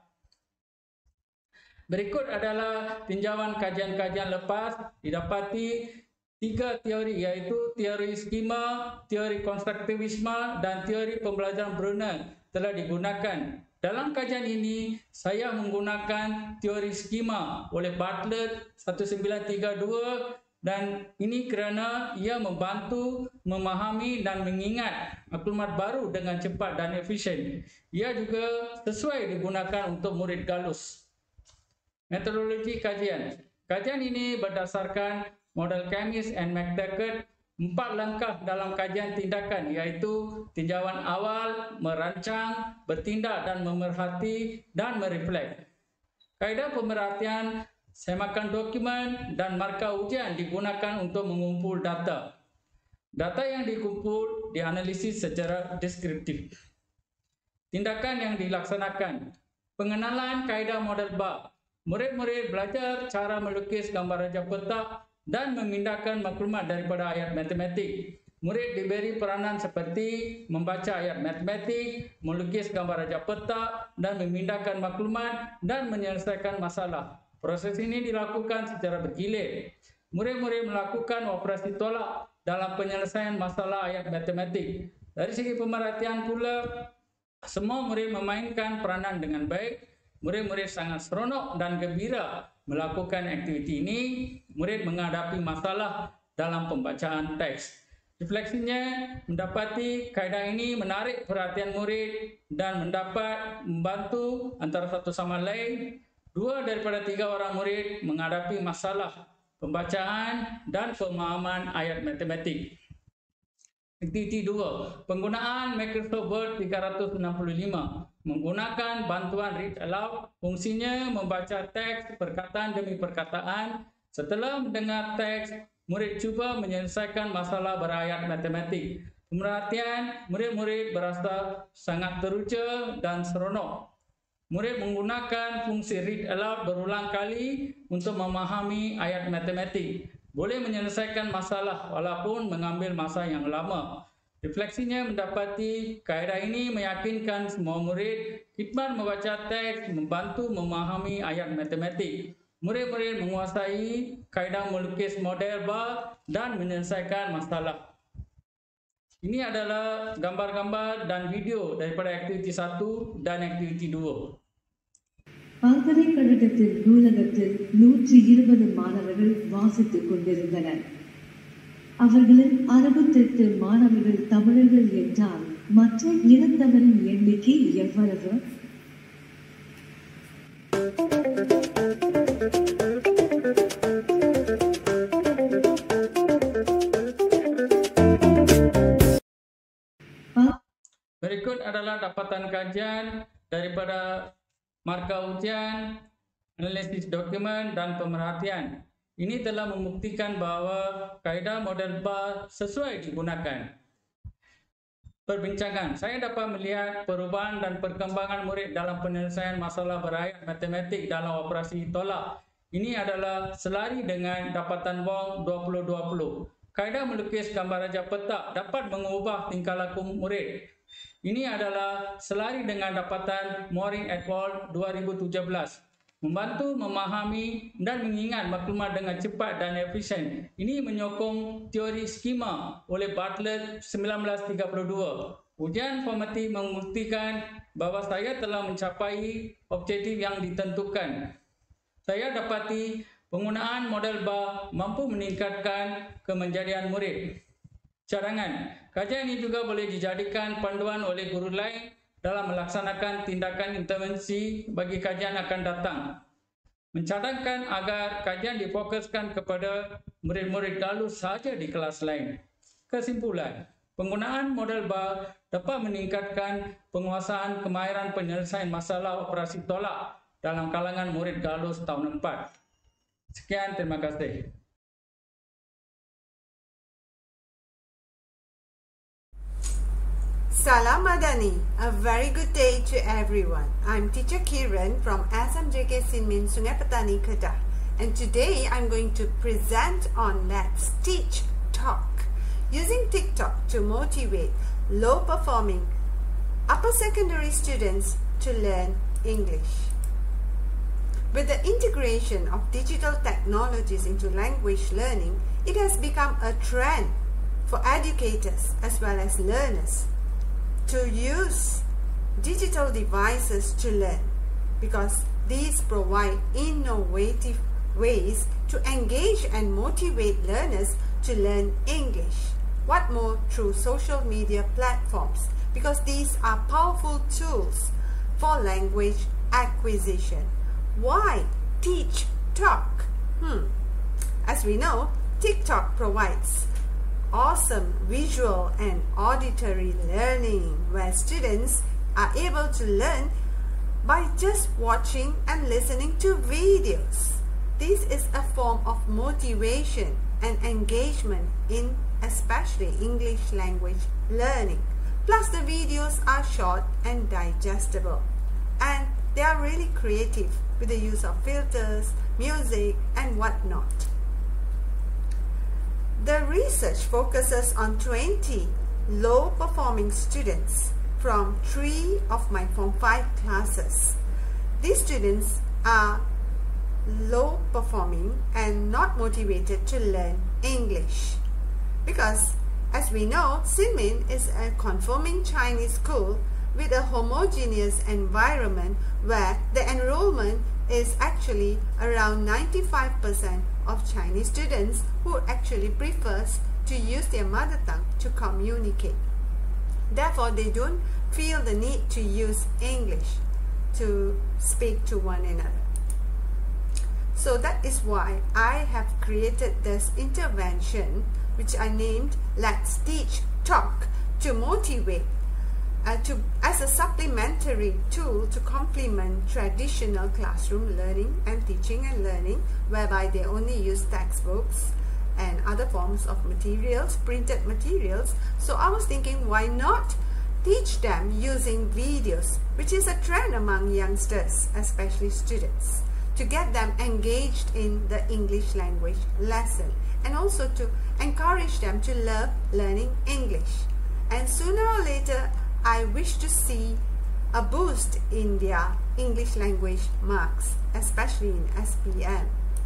Berikut adalah tinjauan kajian-kajian lepas didapati tiga teori iaitu teori skema, teori konstruktivisme dan teori pembelajaran Brunner telah digunakan. Dalam kajian ini, saya menggunakan teori skema oleh Bartlett seribu sembilan ratus tiga puluh dua dan ini kerana ia membantu memahami dan mengingat maklumat baru dengan cepat dan efisien. Ia juga sesuai digunakan untuk murid galus. Metodologi kajian. Kajian ini berdasarkan model Camis and McTaggart, empat langkah dalam kajian tindakan iaitu tinjauan awal, merancang, bertindak dan memerhati dan mereflek. Kaedah pemerhatian, semakan dokumen dan markah ujian digunakan untuk mengumpul data. Data yang dikumpul dianalisis secara deskriptif. Tindakan yang dilaksanakan. Pengenalan kaedah model bar. Murid-murid belajar cara melukis gambar rajah petak dan memindahkan maklumat daripada ayat matematik. Murid diberi peranan seperti membaca ayat matematik, melukis gambar rajah petak dan memindahkan maklumat dan menyelesaikan masalah. Proses ini dilakukan secara bergilir. Murid-murid melakukan operasi tolak dalam penyelesaian masalah ayat matematik. Dari segi pemerhatian pula, semua murid memainkan peranan dengan baik. Murid-murid sangat seronok dan gembira melakukan aktiviti ini. Murid menghadapi masalah dalam pembacaan teks. Refleksinya mendapati kaedah ini menarik perhatian murid dan mendapat membantu antara satu sama lain. Dua daripada tiga orang murid menghadapi masalah pembacaan dan pemahaman ayat matematik. Aktiviti dua. Penggunaan Microsoft Word tiga ratus enam puluh lima. Menggunakan bantuan Read Aloud, fungsinya membaca teks perkataan demi perkataan. Setelah mendengar teks, murid cuba menyelesaikan masalah berayat matematik. Pemerhatian, murid-murid berasa sangat teruja dan seronok. Murid menggunakan fungsi Read Aloud berulang kali untuk memahami ayat matematik. Boleh menyelesaikan masalah walaupun mengambil masa yang lama. Refleksinya mendapati kaedah ini meyakinkan semua murid khidmat membaca teks membantu memahami ayat matematik. Murid-murid menguasai kaedah melukis model bar dan menyelesaikan masalah. Ini adalah gambar-gambar dan video daripada aktiviti satu dan aktiviti dua. பல்கலைக்கழகத்தில் நூலகத்தில் நூற்றி இருபது மாணவர்கள் வாசித்துக் கொண்டிருந்தனர். அவர்களில் அறுபத்தெட்டு மாணவர்கள் தமிழர்கள் என்றால் மற்ற இனத்தவரின் எண்ணிக்கை எவ்வளவு? Berikut adalah dapatan kajian daripada markah ujian, analisis dokumen dan pemerhatian. Ini telah membuktikan bahawa kaedah model bar sesuai digunakan. Perbincangan, saya dapat melihat perubahan dan perkembangan murid dalam penyelesaian masalah berayat matematik dalam operasi tolak. Ini adalah selari dengan dapatan Wong dua puluh dua puluh. Kaedah melukis gambar rajah petak dapat mengubah tingkah laku murid. Ini adalah selari dengan dapatan Moring et al. dua ribu tujuh belas. Membantu memahami dan mengingat maklumat dengan cepat dan efisien. Ini menyokong teori skema oleh Bartlett seribu sembilan ratus tiga puluh dua. Ujian formatif membuktikan bahawa saya telah mencapai objektif yang ditentukan. Saya dapati penggunaan model bar mampu meningkatkan kemenjadian murid. Cadangan, kajian ini juga boleh dijadikan panduan oleh guru lain dalam melaksanakan tindakan intervensi bagi kajian akan datang. mencadangkan agar kajian difokuskan kepada murid-murid Galus sahaja di kelas lain. Kesimpulan, penggunaan model B A R dapat meningkatkan penguasaan kemahiran penyelesaian masalah operasi tolak dalam kalangan murid Galus tahun empat. Sekian, terima kasih. Salam Madani, a very good day to everyone. I'm teacher Kiran from S M J K Sinmin Sungai Petani Kedah, and today I'm going to present on Let's Teach Talk, using TikTok to motivate low-performing upper secondary students to learn English. With the integration of digital technologies into language learning, it has become a trend for educators as well as learners to use digital devices to learn, because these provide innovative ways to engage and motivate learners to learn English. What more, through social media platforms, because these are powerful tools for language acquisition. Why teach talk? Hmm. As we know, TikTok provides awesome visual and auditory learning, where students are able to learn by just watching and listening to videos. This is a form of motivation and engagement in especially English language learning. Plus, the videos are short and digestible, and they are really creative with the use of filters, music, and whatnot. The research focuses on twenty low-performing students from three of my Form five classes. These students are low-performing and not motivated to learn English, because, as we know, Sinmin is a conforming Chinese school with a homogeneous environment where the enrollment is actually around ninety-five percent of Chinese students who actually prefers to use their mother tongue to communicate. Therefore, they don't feel the need to use English to speak to one another. So that is why I have created this intervention, which I named Let's Teach Talk, to motivate Uh, to, as a supplementary tool to complement traditional classroom learning and teaching and learning, whereby they only use textbooks and other forms of materials, printed materials. So I was thinking, why not teach them using videos, which is a trend among youngsters, especially students, to get them engaged in the English language lesson, and also to encourage them to love learning English. And sooner or later, I wish to see a boost in their English language marks, especially in S P M.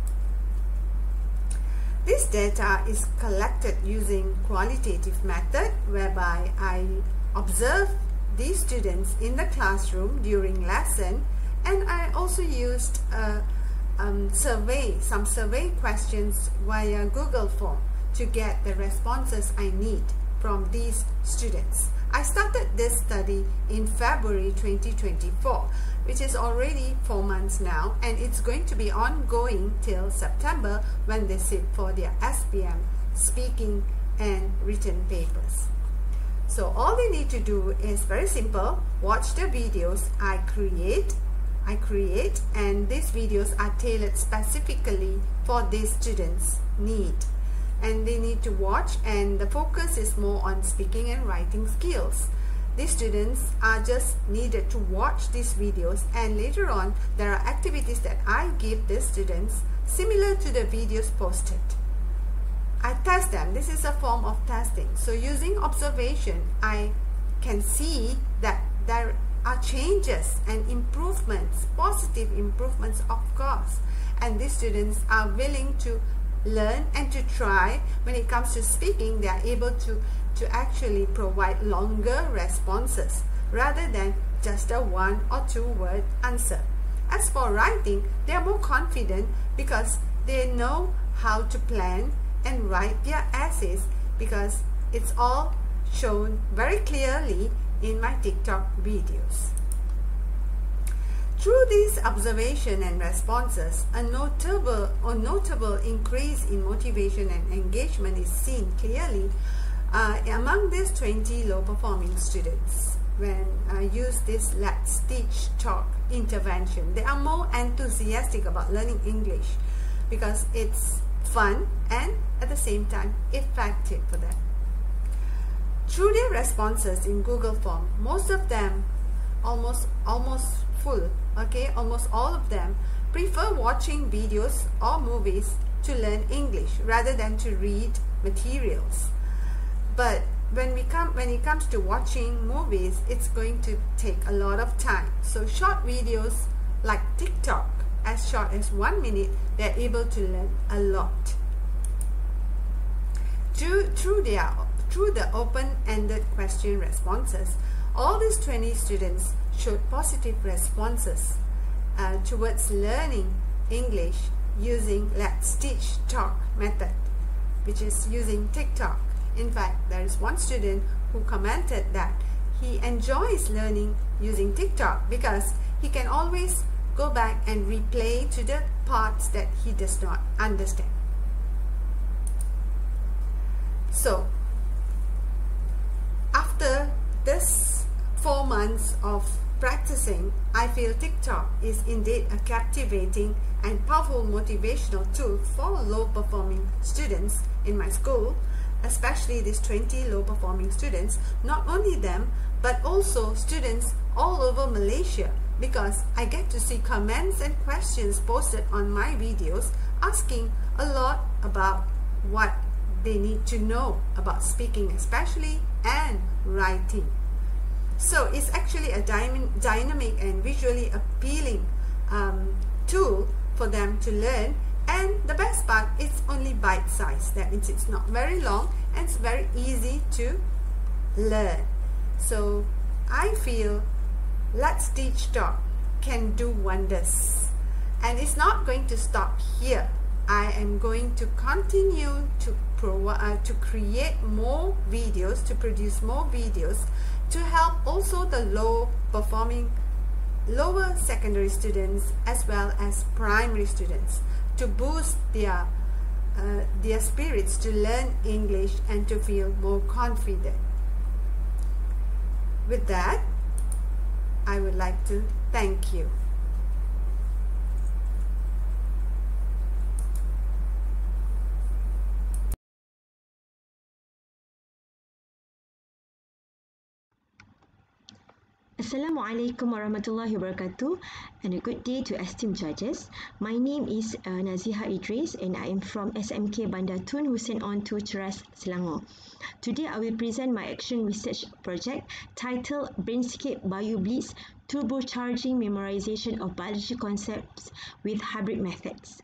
This data is collected using qualitative method, whereby I observe these students in the classroom during lesson, and I also used a um, survey, some survey questions via Google form to get the responses I need from these students. I started this study in February twenty twenty-four, which is already four months now, and it's going to be ongoing till September, when they sit for their S P M speaking and written papers. So all they need to do is very simple: watch the videos I create, I create, and these videos are tailored specifically for these students' need. And they need to watch, and the focus is more on speaking and writing skills. These students are just needed to watch these videos, and later on there are activities that I give these students similar to the videos posted. I test them. This is a form of testing. So using observation, I can see that there are changes and improvements, positive improvements, of course, and these students are willing to learn and to try. When it comes to speaking, they are able to to actually provide longer responses rather than just a one or two word answer. As for writing, they are more confident because they know how to plan and write their essays, because it's all shown very clearly in my TikTok videos. Through these observation and responses, a notable or notable increase in motivation and engagement is seen clearly uh, among these twenty low-performing students. When I use this Let's Teach Talk intervention, they are more enthusiastic about learning English because it's fun and at the same time effective for them. Through their responses in Google Form, most of them, almost almost full, okay, almost all of them prefer watching videos or movies to learn English rather than to read materials. But when we come when it comes to watching movies, it's going to take a lot of time. So short videos like TikTok, as short as one minute, they're able to learn a lot. Through, through, their, through the open-ended question responses, all these twenty students showed positive responses uh, towards learning English using Let's Teach Talk method, which is using TikTok. In fact, there is one student who commented that he enjoys learning using TikTok because he can always go back and replay to the parts that he does not understand. So, after this four months of practicing, I feel TikTok is indeed a captivating and powerful motivational tool for low-performing students in my school, especially these twenty low-performing students. Not only them, but also students all over Malaysia, because I get to see comments and questions posted on my videos asking a lot about what they need to know about speaking especially and writing. So it's actually a dynamic and visually appealing um, tool for them to learn, and the best part, it's only bite-sized. That means it's not very long and it's very easy to learn. So I feel Let's Teach Talk can do wonders, and it's not going to stop here. I am going to continue to pro uh, to create more videos, to produce more videos to help also the low performing lower secondary students as well as primary students, to boost their uh, their spirits to learn English and to feel more confident. With that, I would like to thank you. Assalamualaikum warahmatullahi wabarakatuh, and a good day to esteemed judges. My name is uh, Naziha Idris and I am from S M K Bandar Tun Hussein Onto Ceras, Selangor. Today I will present my action research project titled Brainscape BioBlitz Turbocharging Memorization of Biology Concepts with Hybrid Methods.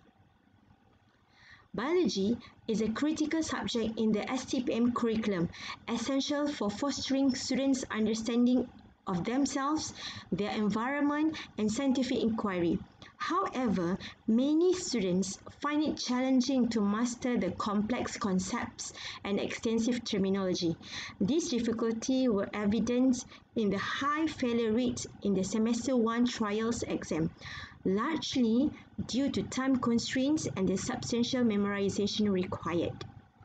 Biology is a critical subject in the S T P M curriculum, essential for fostering students' understanding of themselves, their environment, and scientific inquiry. However, many students find it challenging to master the complex concepts and extensive terminology. These difficulties were evident in the high failure rate in the Semester one trials exam, largely due to time constraints and the substantial memorization required.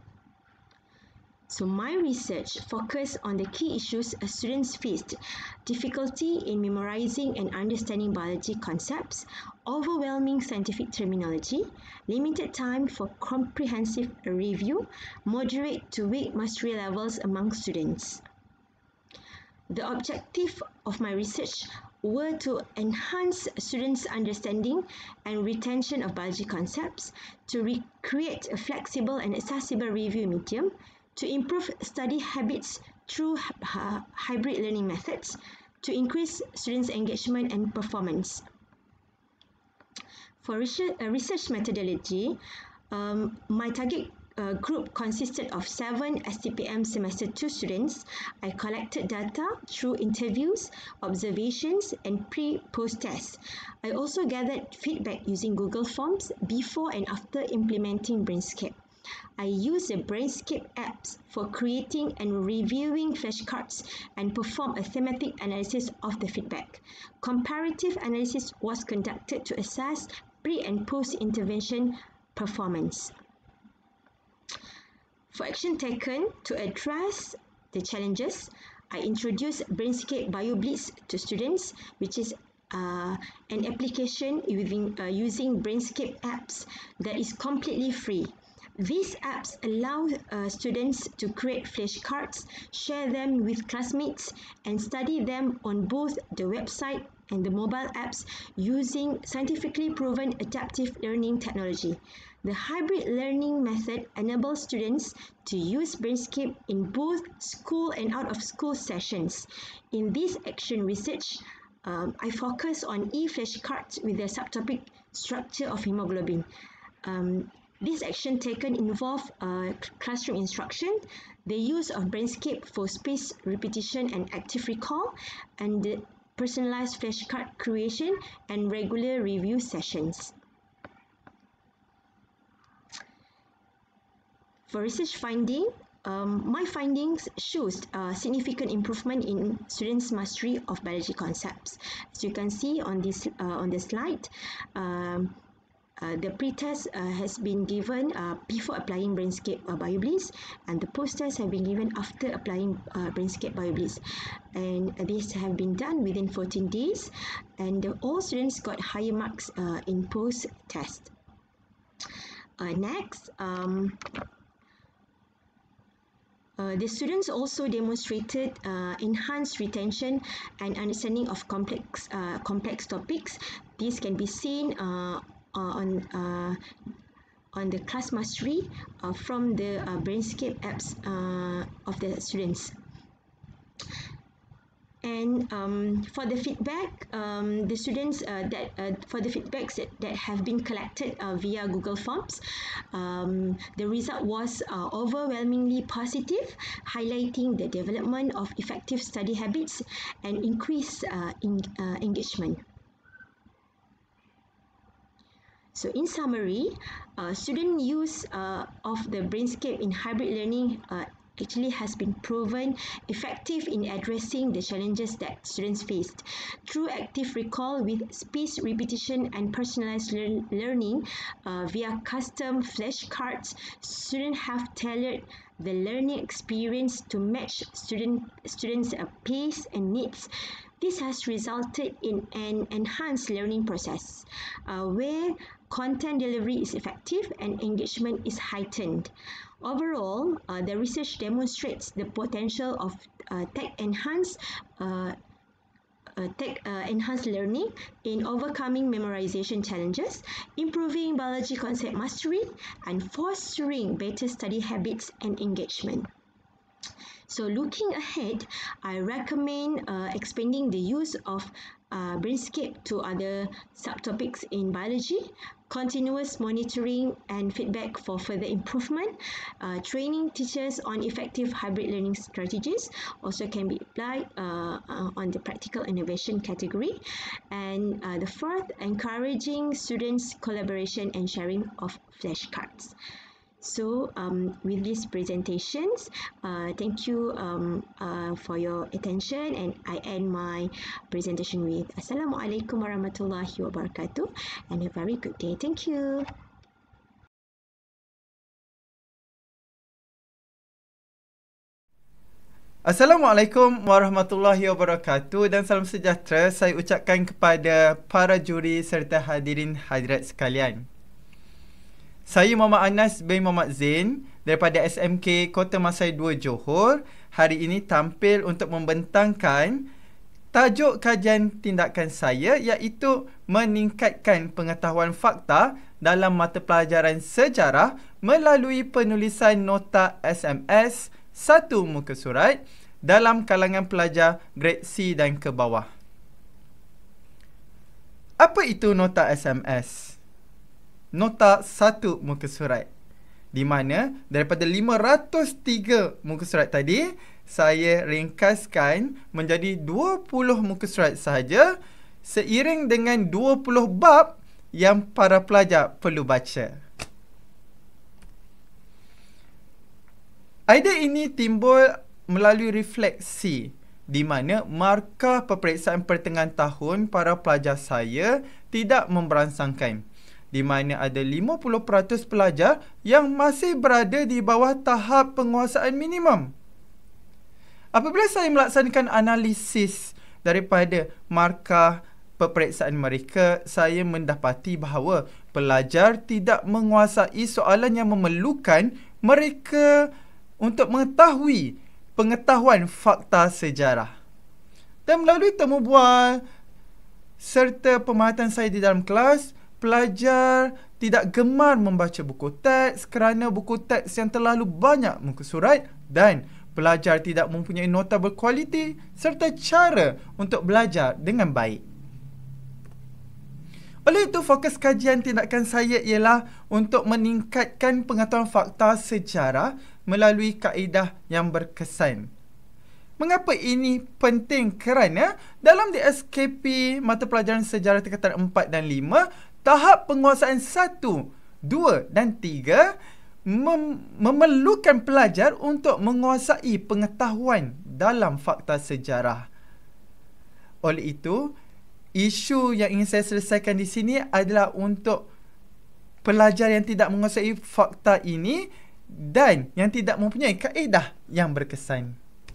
So my research focused on the key issues students faced: difficulty in memorizing and understanding biology concepts, overwhelming scientific terminology, limited time for comprehensive review, moderate to weak mastery levels among students. The objective of my research were to enhance students' understanding and retention of biology concepts, to recreate a flexible and accessible review medium, to improve study habits through uh, hybrid learning methods, to increase students' engagement and performance. For research, uh, research methodology, um, my target uh, group consisted of seven S T P M Semester two students. I collected data through interviews, observations, and pre-post tests. I also gathered feedback using Google Forms before and after implementing Brainscape. I use the Brainscape apps for creating and reviewing flashcards and perform a thematic analysis of the feedback. Comparative analysis was conducted to assess pre- and post-intervention performance. For action taken to address the challenges, I introduced Brainscape BioBlitz to students, which is uh, an application using, uh, using Brainscape apps that is completely free. These apps allow uh, students to create flashcards, share them with classmates, and study them on both the website and the mobile apps using scientifically proven adaptive learning technology. The hybrid learning method enables students to use Brainscape in both school and out-of-school sessions. In this action research, um, I focus on e-flashcards with the subtopic structure of hemoglobin. Um, This action taken involve uh, classroom instruction, the use of Brainscape for spaced repetition and active recall, and the personalized flashcard creation and regular review sessions. For research finding, um, my findings shows uh, significant improvement in students' mastery of biology concepts. As you can see on this uh, on the slide, um, Uh, the pre-test uh, has been given uh, before applying Brainscape uh, BioBlitz, and the post-test have been given after applying uh, Brainscape BioBlitz. And uh, these have been done within fourteen days, and uh, all students got higher marks uh, in post-test. Uh, next, um, Uh, the students also demonstrated uh, enhanced retention and understanding of complex uh, complex topics. This can be seen uh, on uh, on the class mastery uh, from the uh, Brainscape apps uh, of the students. And um, for the feedback, um, the students uh, that uh, for the feedbacks that, that have been collected uh, via Google Forms, um, the result was uh, overwhelmingly positive, highlighting the development of effective study habits and increased uh, in, uh, engagement. So in summary, uh, student use uh, of the Brainscape in hybrid learning uh, actually has been proven effective in addressing the challenges that students faced. Through active recall with spaced repetition and personalized lear learning uh, via custom flashcards, students have tailored the learning experience to match student, students' uh, pace and needs. This has resulted in an enhanced learning process uh, where content delivery is effective and engagement is heightened. Overall, uh, the research demonstrates the potential of uh, tech-enhanced uh, uh, tech-enhanced uh, learning in overcoming memorization challenges, improving biology concept mastery, and fostering better study habits and engagement. So looking ahead, I recommend uh, expanding the use of uh, Brainscape to other subtopics in biology, continuous monitoring and feedback for further improvement, uh, training teachers on effective hybrid learning strategies also can be applied uh, uh, on the practical innovation category. And uh, the fourth, encouraging students' collaboration and sharing of flashcards. So um, with these presentations, uh, thank you um, uh, for your attention, and I end my presentation with Assalamualaikum warahmatullahi wabarakatuh, and a very good day. Thank you. Assalamualaikum warahmatullahi wabarakatuh dan salam sejahtera saya ucapkan kepada para juri serta hadirin hadirat sekalian. Saya Muhammad Anas bin Muhammad Zain daripada S M K Kota Masai dua Johor hari ini tampil untuk membentangkan tajuk kajian tindakan saya iaitu meningkatkan pengetahuan fakta dalam mata pelajaran sejarah melalui penulisan nota S M S satu muka surat dalam kalangan pelajar grade C dan ke bawah. Apa itu nota S M S? Nota satu muka surat, di mana daripada lima ratus tiga muka surat tadi saya ringkaskan menjadi dua puluh muka surat sahaja seiring dengan dua puluh bab yang para pelajar perlu baca. Idea ini timbul melalui refleksi di mana markah peperiksaan pertengahan tahun para pelajar saya tidak memberansangkan, di mana ada lima puluh peratus pelajar yang masih berada di bawah tahap penguasaan minimum. Apabila saya melaksanakan analisis daripada markah peperiksaan mereka, saya mendapati bahawa pelajar tidak menguasai soalan yang memerlukan mereka untuk mengetahui pengetahuan fakta sejarah. Dan melalui temu bual serta pemahatan saya di dalam kelas, pelajar tidak gemar membaca buku teks kerana buku teks yang terlalu banyak muka surat, dan pelajar tidak mempunyai nota berkualiti serta cara untuk belajar dengan baik. Oleh itu, fokus kajian tindakan saya ialah untuk meningkatkan pengetahuan fakta sejarah melalui kaedah yang berkesan. Mengapa ini penting? Kerana dalam D S K P mata pelajaran sejarah tingkatan empat dan lima, tahap penguasaan satu, dua dan tiga mem- memerlukan pelajar untuk menguasai pengetahuan dalam fakta sejarah. Oleh itu, isu yang ingin saya selesaikan di sini adalah untuk pelajar yang tidak menguasai fakta ini dan yang tidak mempunyai kaedah yang berkesan.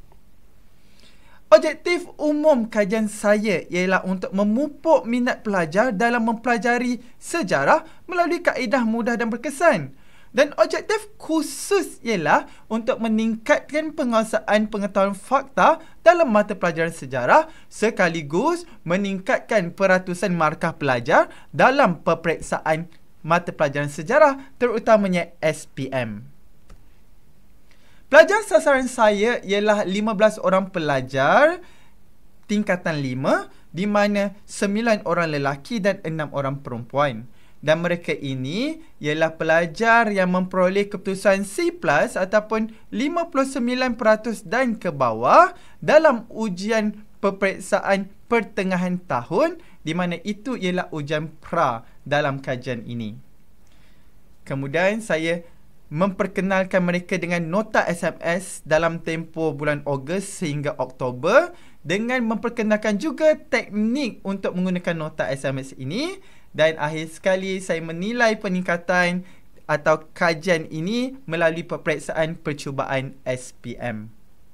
Objektif umum kajian saya ialah untuk memupuk minat pelajar dalam mempelajari sejarah melalui kaedah mudah dan berkesan. Dan objektif khusus ialah untuk meningkatkan penguasaan pengetahuan fakta dalam mata pelajaran sejarah sekaligus meningkatkan peratusan markah pelajar dalam peperiksaan mata pelajaran sejarah, terutamanya S P M. Pelajar sasaran saya ialah lima belas orang pelajar tingkatan lima, di mana sembilan orang lelaki dan enam orang perempuan. Dan mereka ini ialah pelajar yang memperoleh keputusan C plus ataupun lima puluh sembilan peratus dan ke bawah dalam ujian peperiksaan pertengahan tahun, di mana itu ialah ujian pra dalam kajian ini. Kemudian saya memperkenalkan mereka dengan nota S M S dalam tempoh bulan Ogos sehingga Oktober, dengan memperkenalkan juga teknik untuk menggunakan nota S M S ini. Dan akhir sekali, saya menilai peningkatan atau kajian ini melalui peperiksaan percubaan S P M.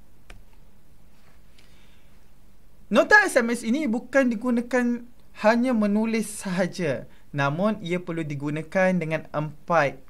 Nota S M S ini bukan digunakan hanya menulis sahaja, namun ia perlu digunakan dengan empat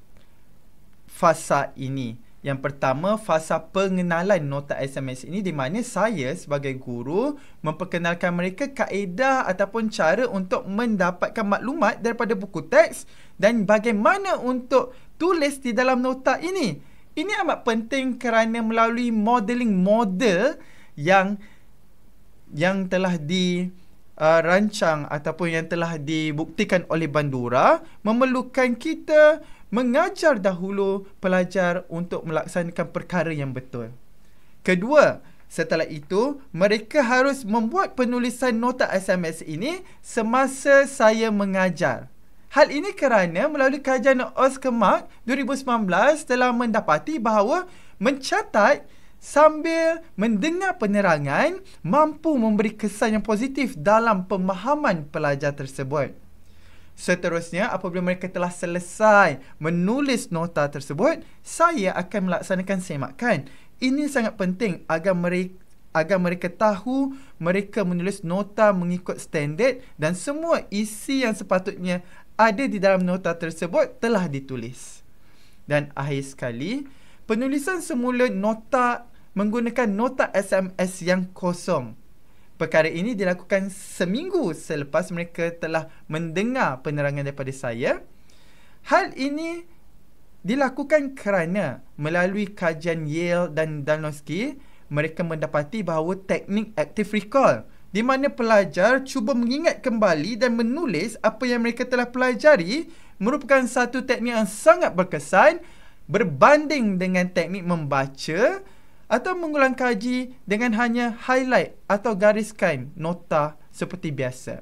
fasa ini. Yang pertama, fasa pengenalan nota S M S ini, di mana saya sebagai guru memperkenalkan mereka kaedah ataupun cara untuk mendapatkan maklumat daripada buku teks dan bagaimana untuk tulis di dalam nota ini. Ini amat penting kerana melalui modeling model yang yang telah dirancang uh, ataupun yang telah dibuktikan oleh Bandura, memerlukan kita mengajar dahulu pelajar untuk melaksanakan perkara yang betul. Kedua, setelah itu, mereka harus membuat penulisan nota S M S ini semasa saya mengajar. Hal ini kerana melalui kajian Oskemark dua ribu sembilan belas telah mendapati bahawa mencatat sambil mendengar penerangan mampu memberi kesan yang positif dalam pemahaman pelajar tersebut. Seterusnya, apabila mereka telah selesai menulis nota tersebut, saya akan melaksanakan semakan. Ini sangat penting agar mereka agar mereka tahu mereka menulis nota mengikut standard dan semua isi yang sepatutnya ada di dalam nota tersebut telah ditulis. Dan akhir sekali, penulisan semula nota menggunakan nota S M S yang kosong. Perkara ini dilakukan seminggu selepas mereka telah mendengar penerangan daripada saya. Hal ini dilakukan kerana melalui kajian Yale dan Danowski, mereka mendapati bahawa teknik active recall, di mana pelajar cuba mengingat kembali dan menulis apa yang mereka telah pelajari, merupakan satu teknik yang sangat berkesan berbanding dengan teknik membaca atau mengulang kaji dengan hanya highlight atau gariskan nota seperti biasa.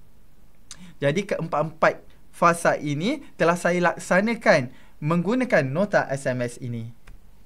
Jadi keempat-empat fasa ini telah saya laksanakan menggunakan nota S M S ini.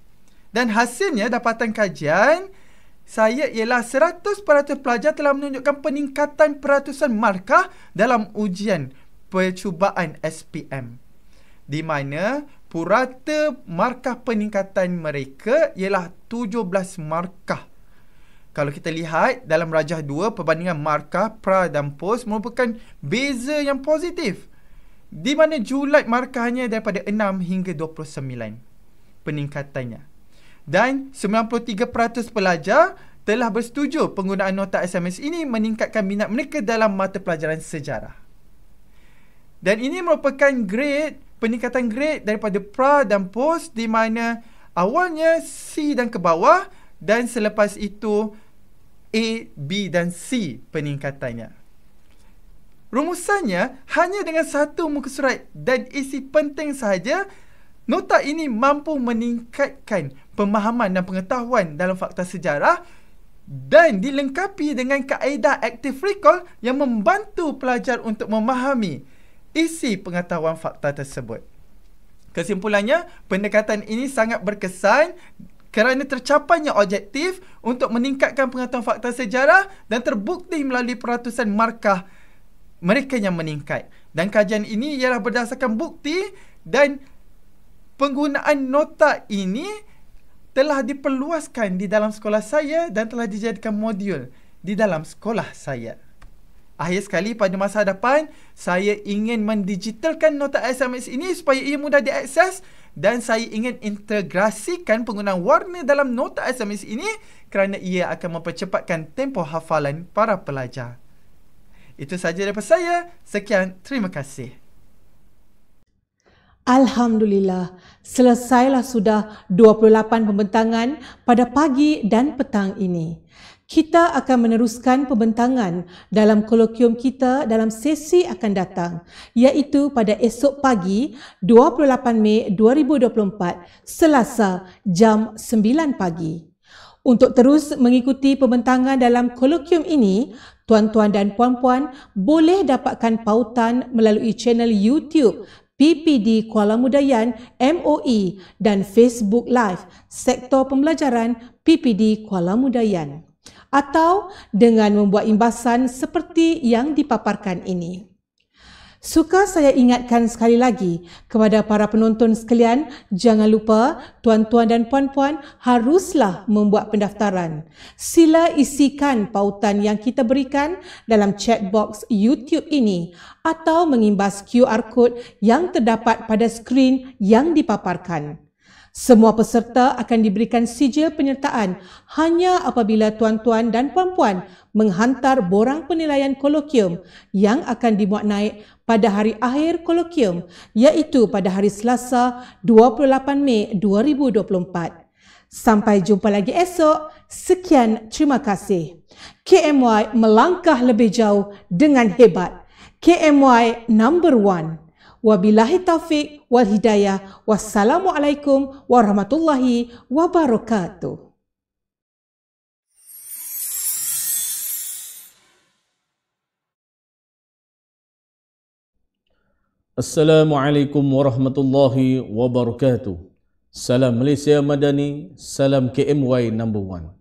Dan hasilnya dapatan kajian saya ialah seratus peratus pelajar telah menunjukkan peningkatan peratusan markah dalam ujian percubaan S P M. Di mana purata markah peningkatan mereka ialah tujuh belas markah. Kalau kita lihat dalam rajah dua, perbandingan markah pra dan pos merupakan beza yang positif. Di mana julat markahnya daripada enam hingga dua puluh sembilan peningkatannya. Dan sembilan puluh tiga peratus pelajar telah bersetuju penggunaan nota S M S ini meningkatkan minat mereka dalam mata pelajaran sejarah. Dan ini merupakan grade, peningkatan grade daripada pra dan pos, di mana awalnya C dan ke bawah dan selepas itu A, B dan C peningkatannya. Rumusannya hanya dengan satu muka surat dan isi penting sahaja, nota ini mampu meningkatkan pemahaman dan pengetahuan dalam fakta sejarah dan dilengkapi dengan kaedah active recall yang membantu pelajar untuk memahami isi pengetahuan fakta tersebut. Kesimpulannya, pendekatan ini sangat berkesan kerana tercapainya objektif untuk meningkatkan pengetahuan fakta sejarah dan terbukti melalui peratusan markah mereka yang meningkat. Dan kajian ini ialah berdasarkan bukti dan penggunaan nota ini telah diperluaskan di dalam sekolah saya dan telah dijadikan modul di dalam sekolah saya. Akhir sekali, pada masa hadapan, saya ingin mendigitalkan nota S M S ini supaya ia mudah diakses dan saya ingin integrasikan penggunaan warna dalam nota S M S ini kerana ia akan mempercepatkan tempoh hafalan para pelajar. Itu sahaja daripada saya. Sekian, terima kasih. Alhamdulillah, selesailah sudah dua puluh lapan pembentangan pada pagi dan petang ini. Kita akan meneruskan pembentangan dalam kolokium kita dalam sesi akan datang, iaitu pada esok pagi dua puluh lapan Mei dua ribu dua puluh empat, Selasa jam sembilan pagi. Untuk terus mengikuti pembentangan dalam kolokium ini, tuan-tuan dan puan-puan boleh dapatkan pautan melalui channel YouTube P P D Kuala Mudayan M O E dan Facebook Live Sektor Pembelajaran P P D Kuala Mudayan, atau dengan membuat imbasan seperti yang dipaparkan ini. Suka saya ingatkan sekali lagi kepada para penonton sekalian, jangan lupa tuan-tuan dan puan-puan haruslah membuat pendaftaran. Sila isikan pautan yang kita berikan dalam chat box YouTube ini atau mengimbas Q R code yang terdapat pada skrin yang dipaparkan. Semua peserta akan diberikan sijil penyertaan hanya apabila tuan-tuan dan puan-puan menghantar borang penilaian kolokium yang akan dimuat naik pada hari akhir kolokium, iaitu pada hari Selasa dua puluh lapan Mei dua ribu dua puluh empat. Sampai jumpa lagi esok. Sekian, terima kasih. K M Y melangkah lebih jauh dengan hebat. K M Y number one. Wabillahi taufiq wal hidayah. Wassalamualaikum warahmatullahi wabarakatuh. Assalamualaikum warahmatullahi wabarakatuh. Salam Malaysia Madani, salam K M Y number one.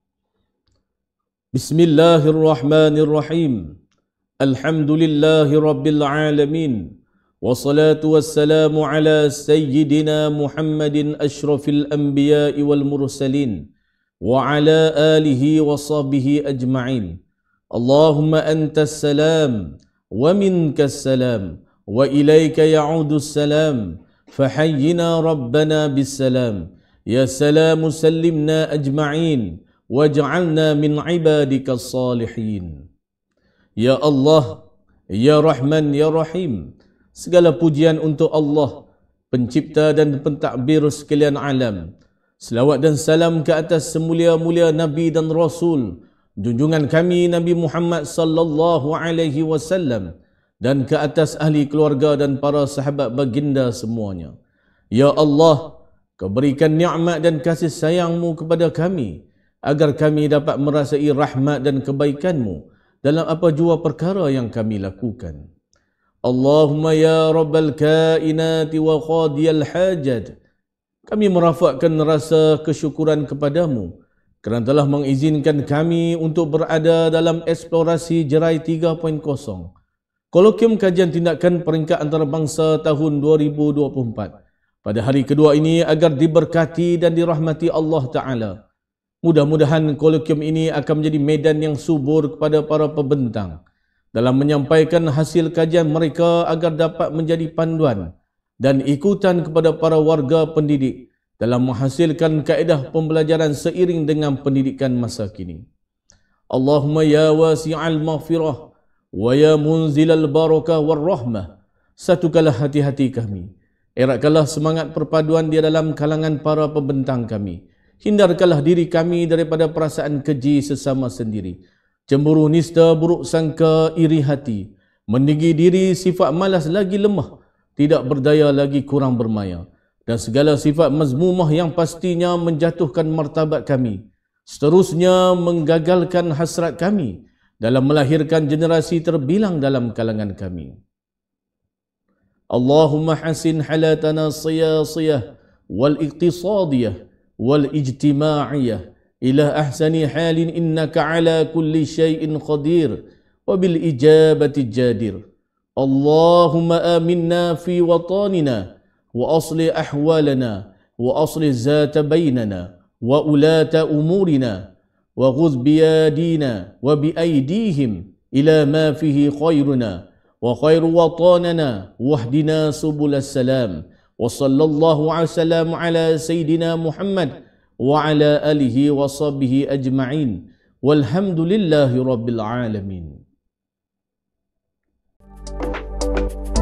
Bismillahirrahmanirrahim. Alhamdulillahi rabbil alamin. Wassalatu wassalamu ala sayyidina Muhammadin ashrafil anbiya'i wal mursalin wa ala alihi wa sahbihi ajma'in. Allahumma antas salam wa minkas salam wa ilaika ya'udus salam fahayyina rabbana bis salam. Ya salamu sallimna ajma'in waj'alna min ibadikas salihin. Ya Allah, Ya Rahman, Ya Rahim, segala pujian untuk Allah, pencipta dan pentadbir sekalian alam. Selawat dan salam ke atas semulia-mulia Nabi dan Rasul, junjungan kami Nabi Muhammad sallallahu alaihi wasallam, dan ke atas ahli keluarga dan para sahabat baginda semuanya. Ya Allah, Kau berikan nikmat dan kasih sayang-Mu kepada kami, agar kami dapat merasai rahmat dan kebaikan-Mu dalam apa jua perkara yang kami lakukan. Allahumma ya rabbal kainati wa qadiyal hajat, Kami merafakkan rasa kesyukuran kepadamu kerana telah mengizinkan kami untuk berada dalam eksplorasi Jerai tiga titik kosong. Kolokium Kajian Tindakan Peringkat Antarabangsa tahun dua ribu dua puluh empat. Pada hari kedua ini agar diberkati dan dirahmati Allah Ta'ala. Mudah-mudahan kolokium ini akan menjadi medan yang subur kepada para pembentang dalam menyampaikan hasil kajian mereka agar dapat menjadi panduan dan ikutan kepada para warga pendidik dalam menghasilkan kaedah pembelajaran seiring dengan pendidikan masa kini. Allahumma ya wasi'al maghfirah wa ya munzilal barakah war rahmah, satukanlah hati-hati kami, eratkanlah semangat perpaduan di dalam kalangan para pembentang kami, hindarkanlah diri kami daripada perasaan keji sesama sendiri, cemburu, nista, buruk sangka, iri hati, meninggi diri, sifat malas lagi lemah, tidak berdaya lagi kurang bermaya, dan segala sifat mazmumah yang pastinya menjatuhkan martabat kami, seterusnya menggagalkan hasrat kami dalam melahirkan generasi terbilang dalam kalangan kami. Allahumma hasin halatana siyasiyah wal iqtisadiyah wal ijtima'iyah ila ahsani halin innaka ala kulli syai'in qadir wa bil ijabati jadir. Allahumma aminna fi watanina wa asli ahwalana wa asli zata bainana wa ulata umurina wa ghuz biyadina wa biaydihim ila ma fihi khairuna wa khairu watanana wahdina subul salam wa sallallahu alaihi wasallam ala sayyidina Muhammad wa ala alihi wa sahbihi ajma'in walhamdulillahi rabbil alamin.